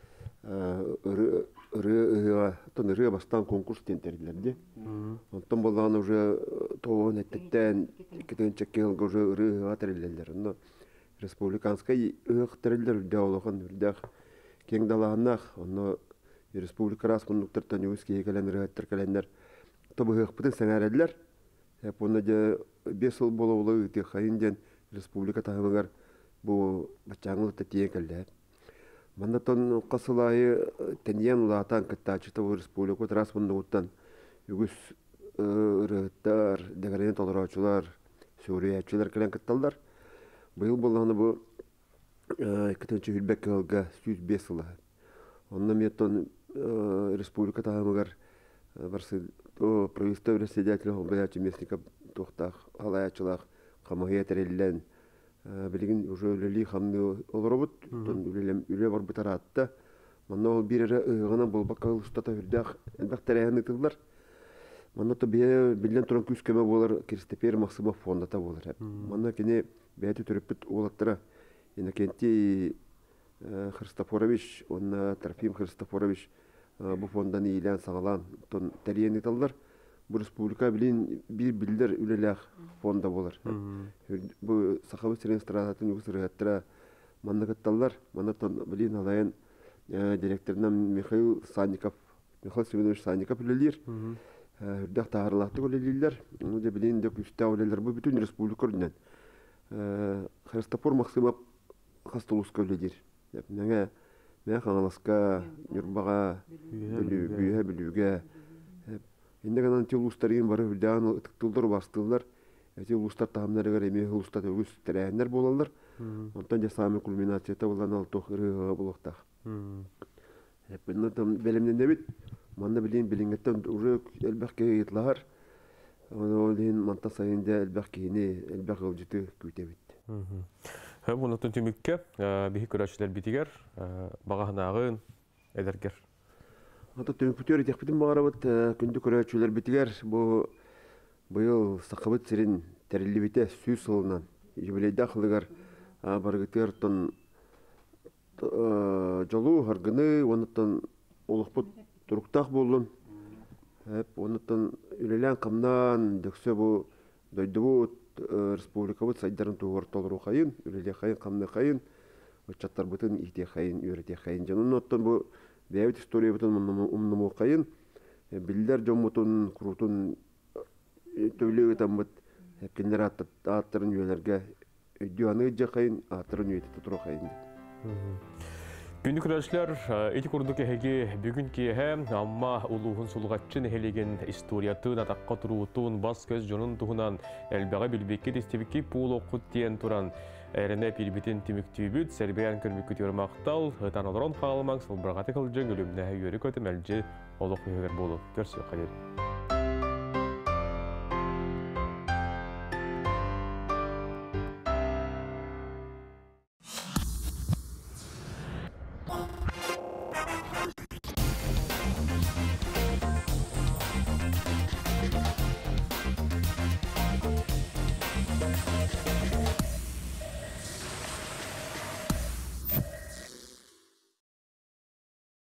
Ыры бастан конкурс тентерділерді. Онтан болған уже тоғын әттеттен кетен чеккелгі уже ыры атырелелер. Республиканскай ықтырелер үдәулығын үрдәқ кең далағынақ. Республика распындықтыртан өскеге кәлен ыры әттір кәленлер. Тобы ұқпытын сәңәрелер. Оны де 5 сыл болу олы үте қайынден республика тағымығар бұл бачаңылықты тие кәлді. Мандатон қасылайы тәнген ұлатан кіттачыты бұл республика распындықтан үгіс ұрықтар, дәгәрен толыраучылар, сөйреячілер кәлен кітталдар. Бұл болғаны бұл 2-ші үлбәк кәлгі 105 сылы. Онна меттон республика тағымығар барсы правительство председатель болячы местников тоқтақ, алаячылақ, қамағия тәрелілен билигин уже үлели хамны олоробут, тон үле бар бутаратта. Манна ол бирере ыгына болбак кылыштата үрдәк элбәк тәрәһен итилдер. Манна то бие билен туран күскеме болар Кристопер Максимов фондата болар. Манна кине бәйте төрөпүт олаттыра. Иннокентий Христофорович, он Трофим Христофорович бу фондан илән саңалан тон тәрәһен итилдер. Бу республика билин бир билдер үлеләх фонда болар. Бу Сахавы Сирен стрататын юсырыттыра. Манна катталлар, манна тон билин алайын директорынан Михаил Семенович Санников үлелер. Үрдәк тағырлақты үлелерлер. Оны білейін дөк үсті үлелер. Бұл бүтін республика үрдінен. Христофор Максимов Хастолуска үлелер. Мәңе қаңаласқа, үрбаға, бүйе білуге. Енді ғанан тел ұстарыйын бары үрдәғын ұтықтылдар, бастылдар. Тел ұстар тағымларығар емеғі ұстар өз тәрәйінлер болалар. Онтан жасамы кульминацията болан алтоқ ұрығы болуқтақ. Белемнен дебит, манна билин билингеттен уже элбәккә итлар. Оны дин манта сайында элбәккене, элбәк ылжыты күтәбит. Буны төнтүмүккә бихи көрәчләр битигәр, багаһынагын эдергер. Ата төмпүтөр тәхбитен багарабыт, күндү көрәчләр битигәр, бу быел сакыбыт сирин тәрилибите сүз сылынан. Юбилейдә хылыгар баргытыр тон жолу харгыны, онытын олықпыт тұруқтақ болын. Онытын үлелен қамнан дөксе бұл дойды бұл республикабыт сайдарын туғыр толыру қайын, үлеле қайын, қамны қайын, чаттар бұтын ите қайын, үйрете қайын. Жанын оттын бұл бәйбіт история бұтын ұмныму қайын. Білдер жон бұтын, құрутын төвлеу етен бұт, кендер аттырын үйелерге өйді аны өйді қайын, аттырын үйеті тұтыру қайын. Күнді күрәшләр, эти күрдік әйге бүгін кейі амма ұлығын сұлғатшын әйелеген историятын атаққа тұруытын бас көз жонын тұғынан әлбәға білбекке дестебекке пұл оқыт дейін тұран әріне пелбетін теміктүйбіт, сәрбейін көрбек көтер мақтал, ғытан олырын қалымаң сылбырғаты қылжың өліміне үйері көтім әлжі олық үйегер болу. Көрсі қадер.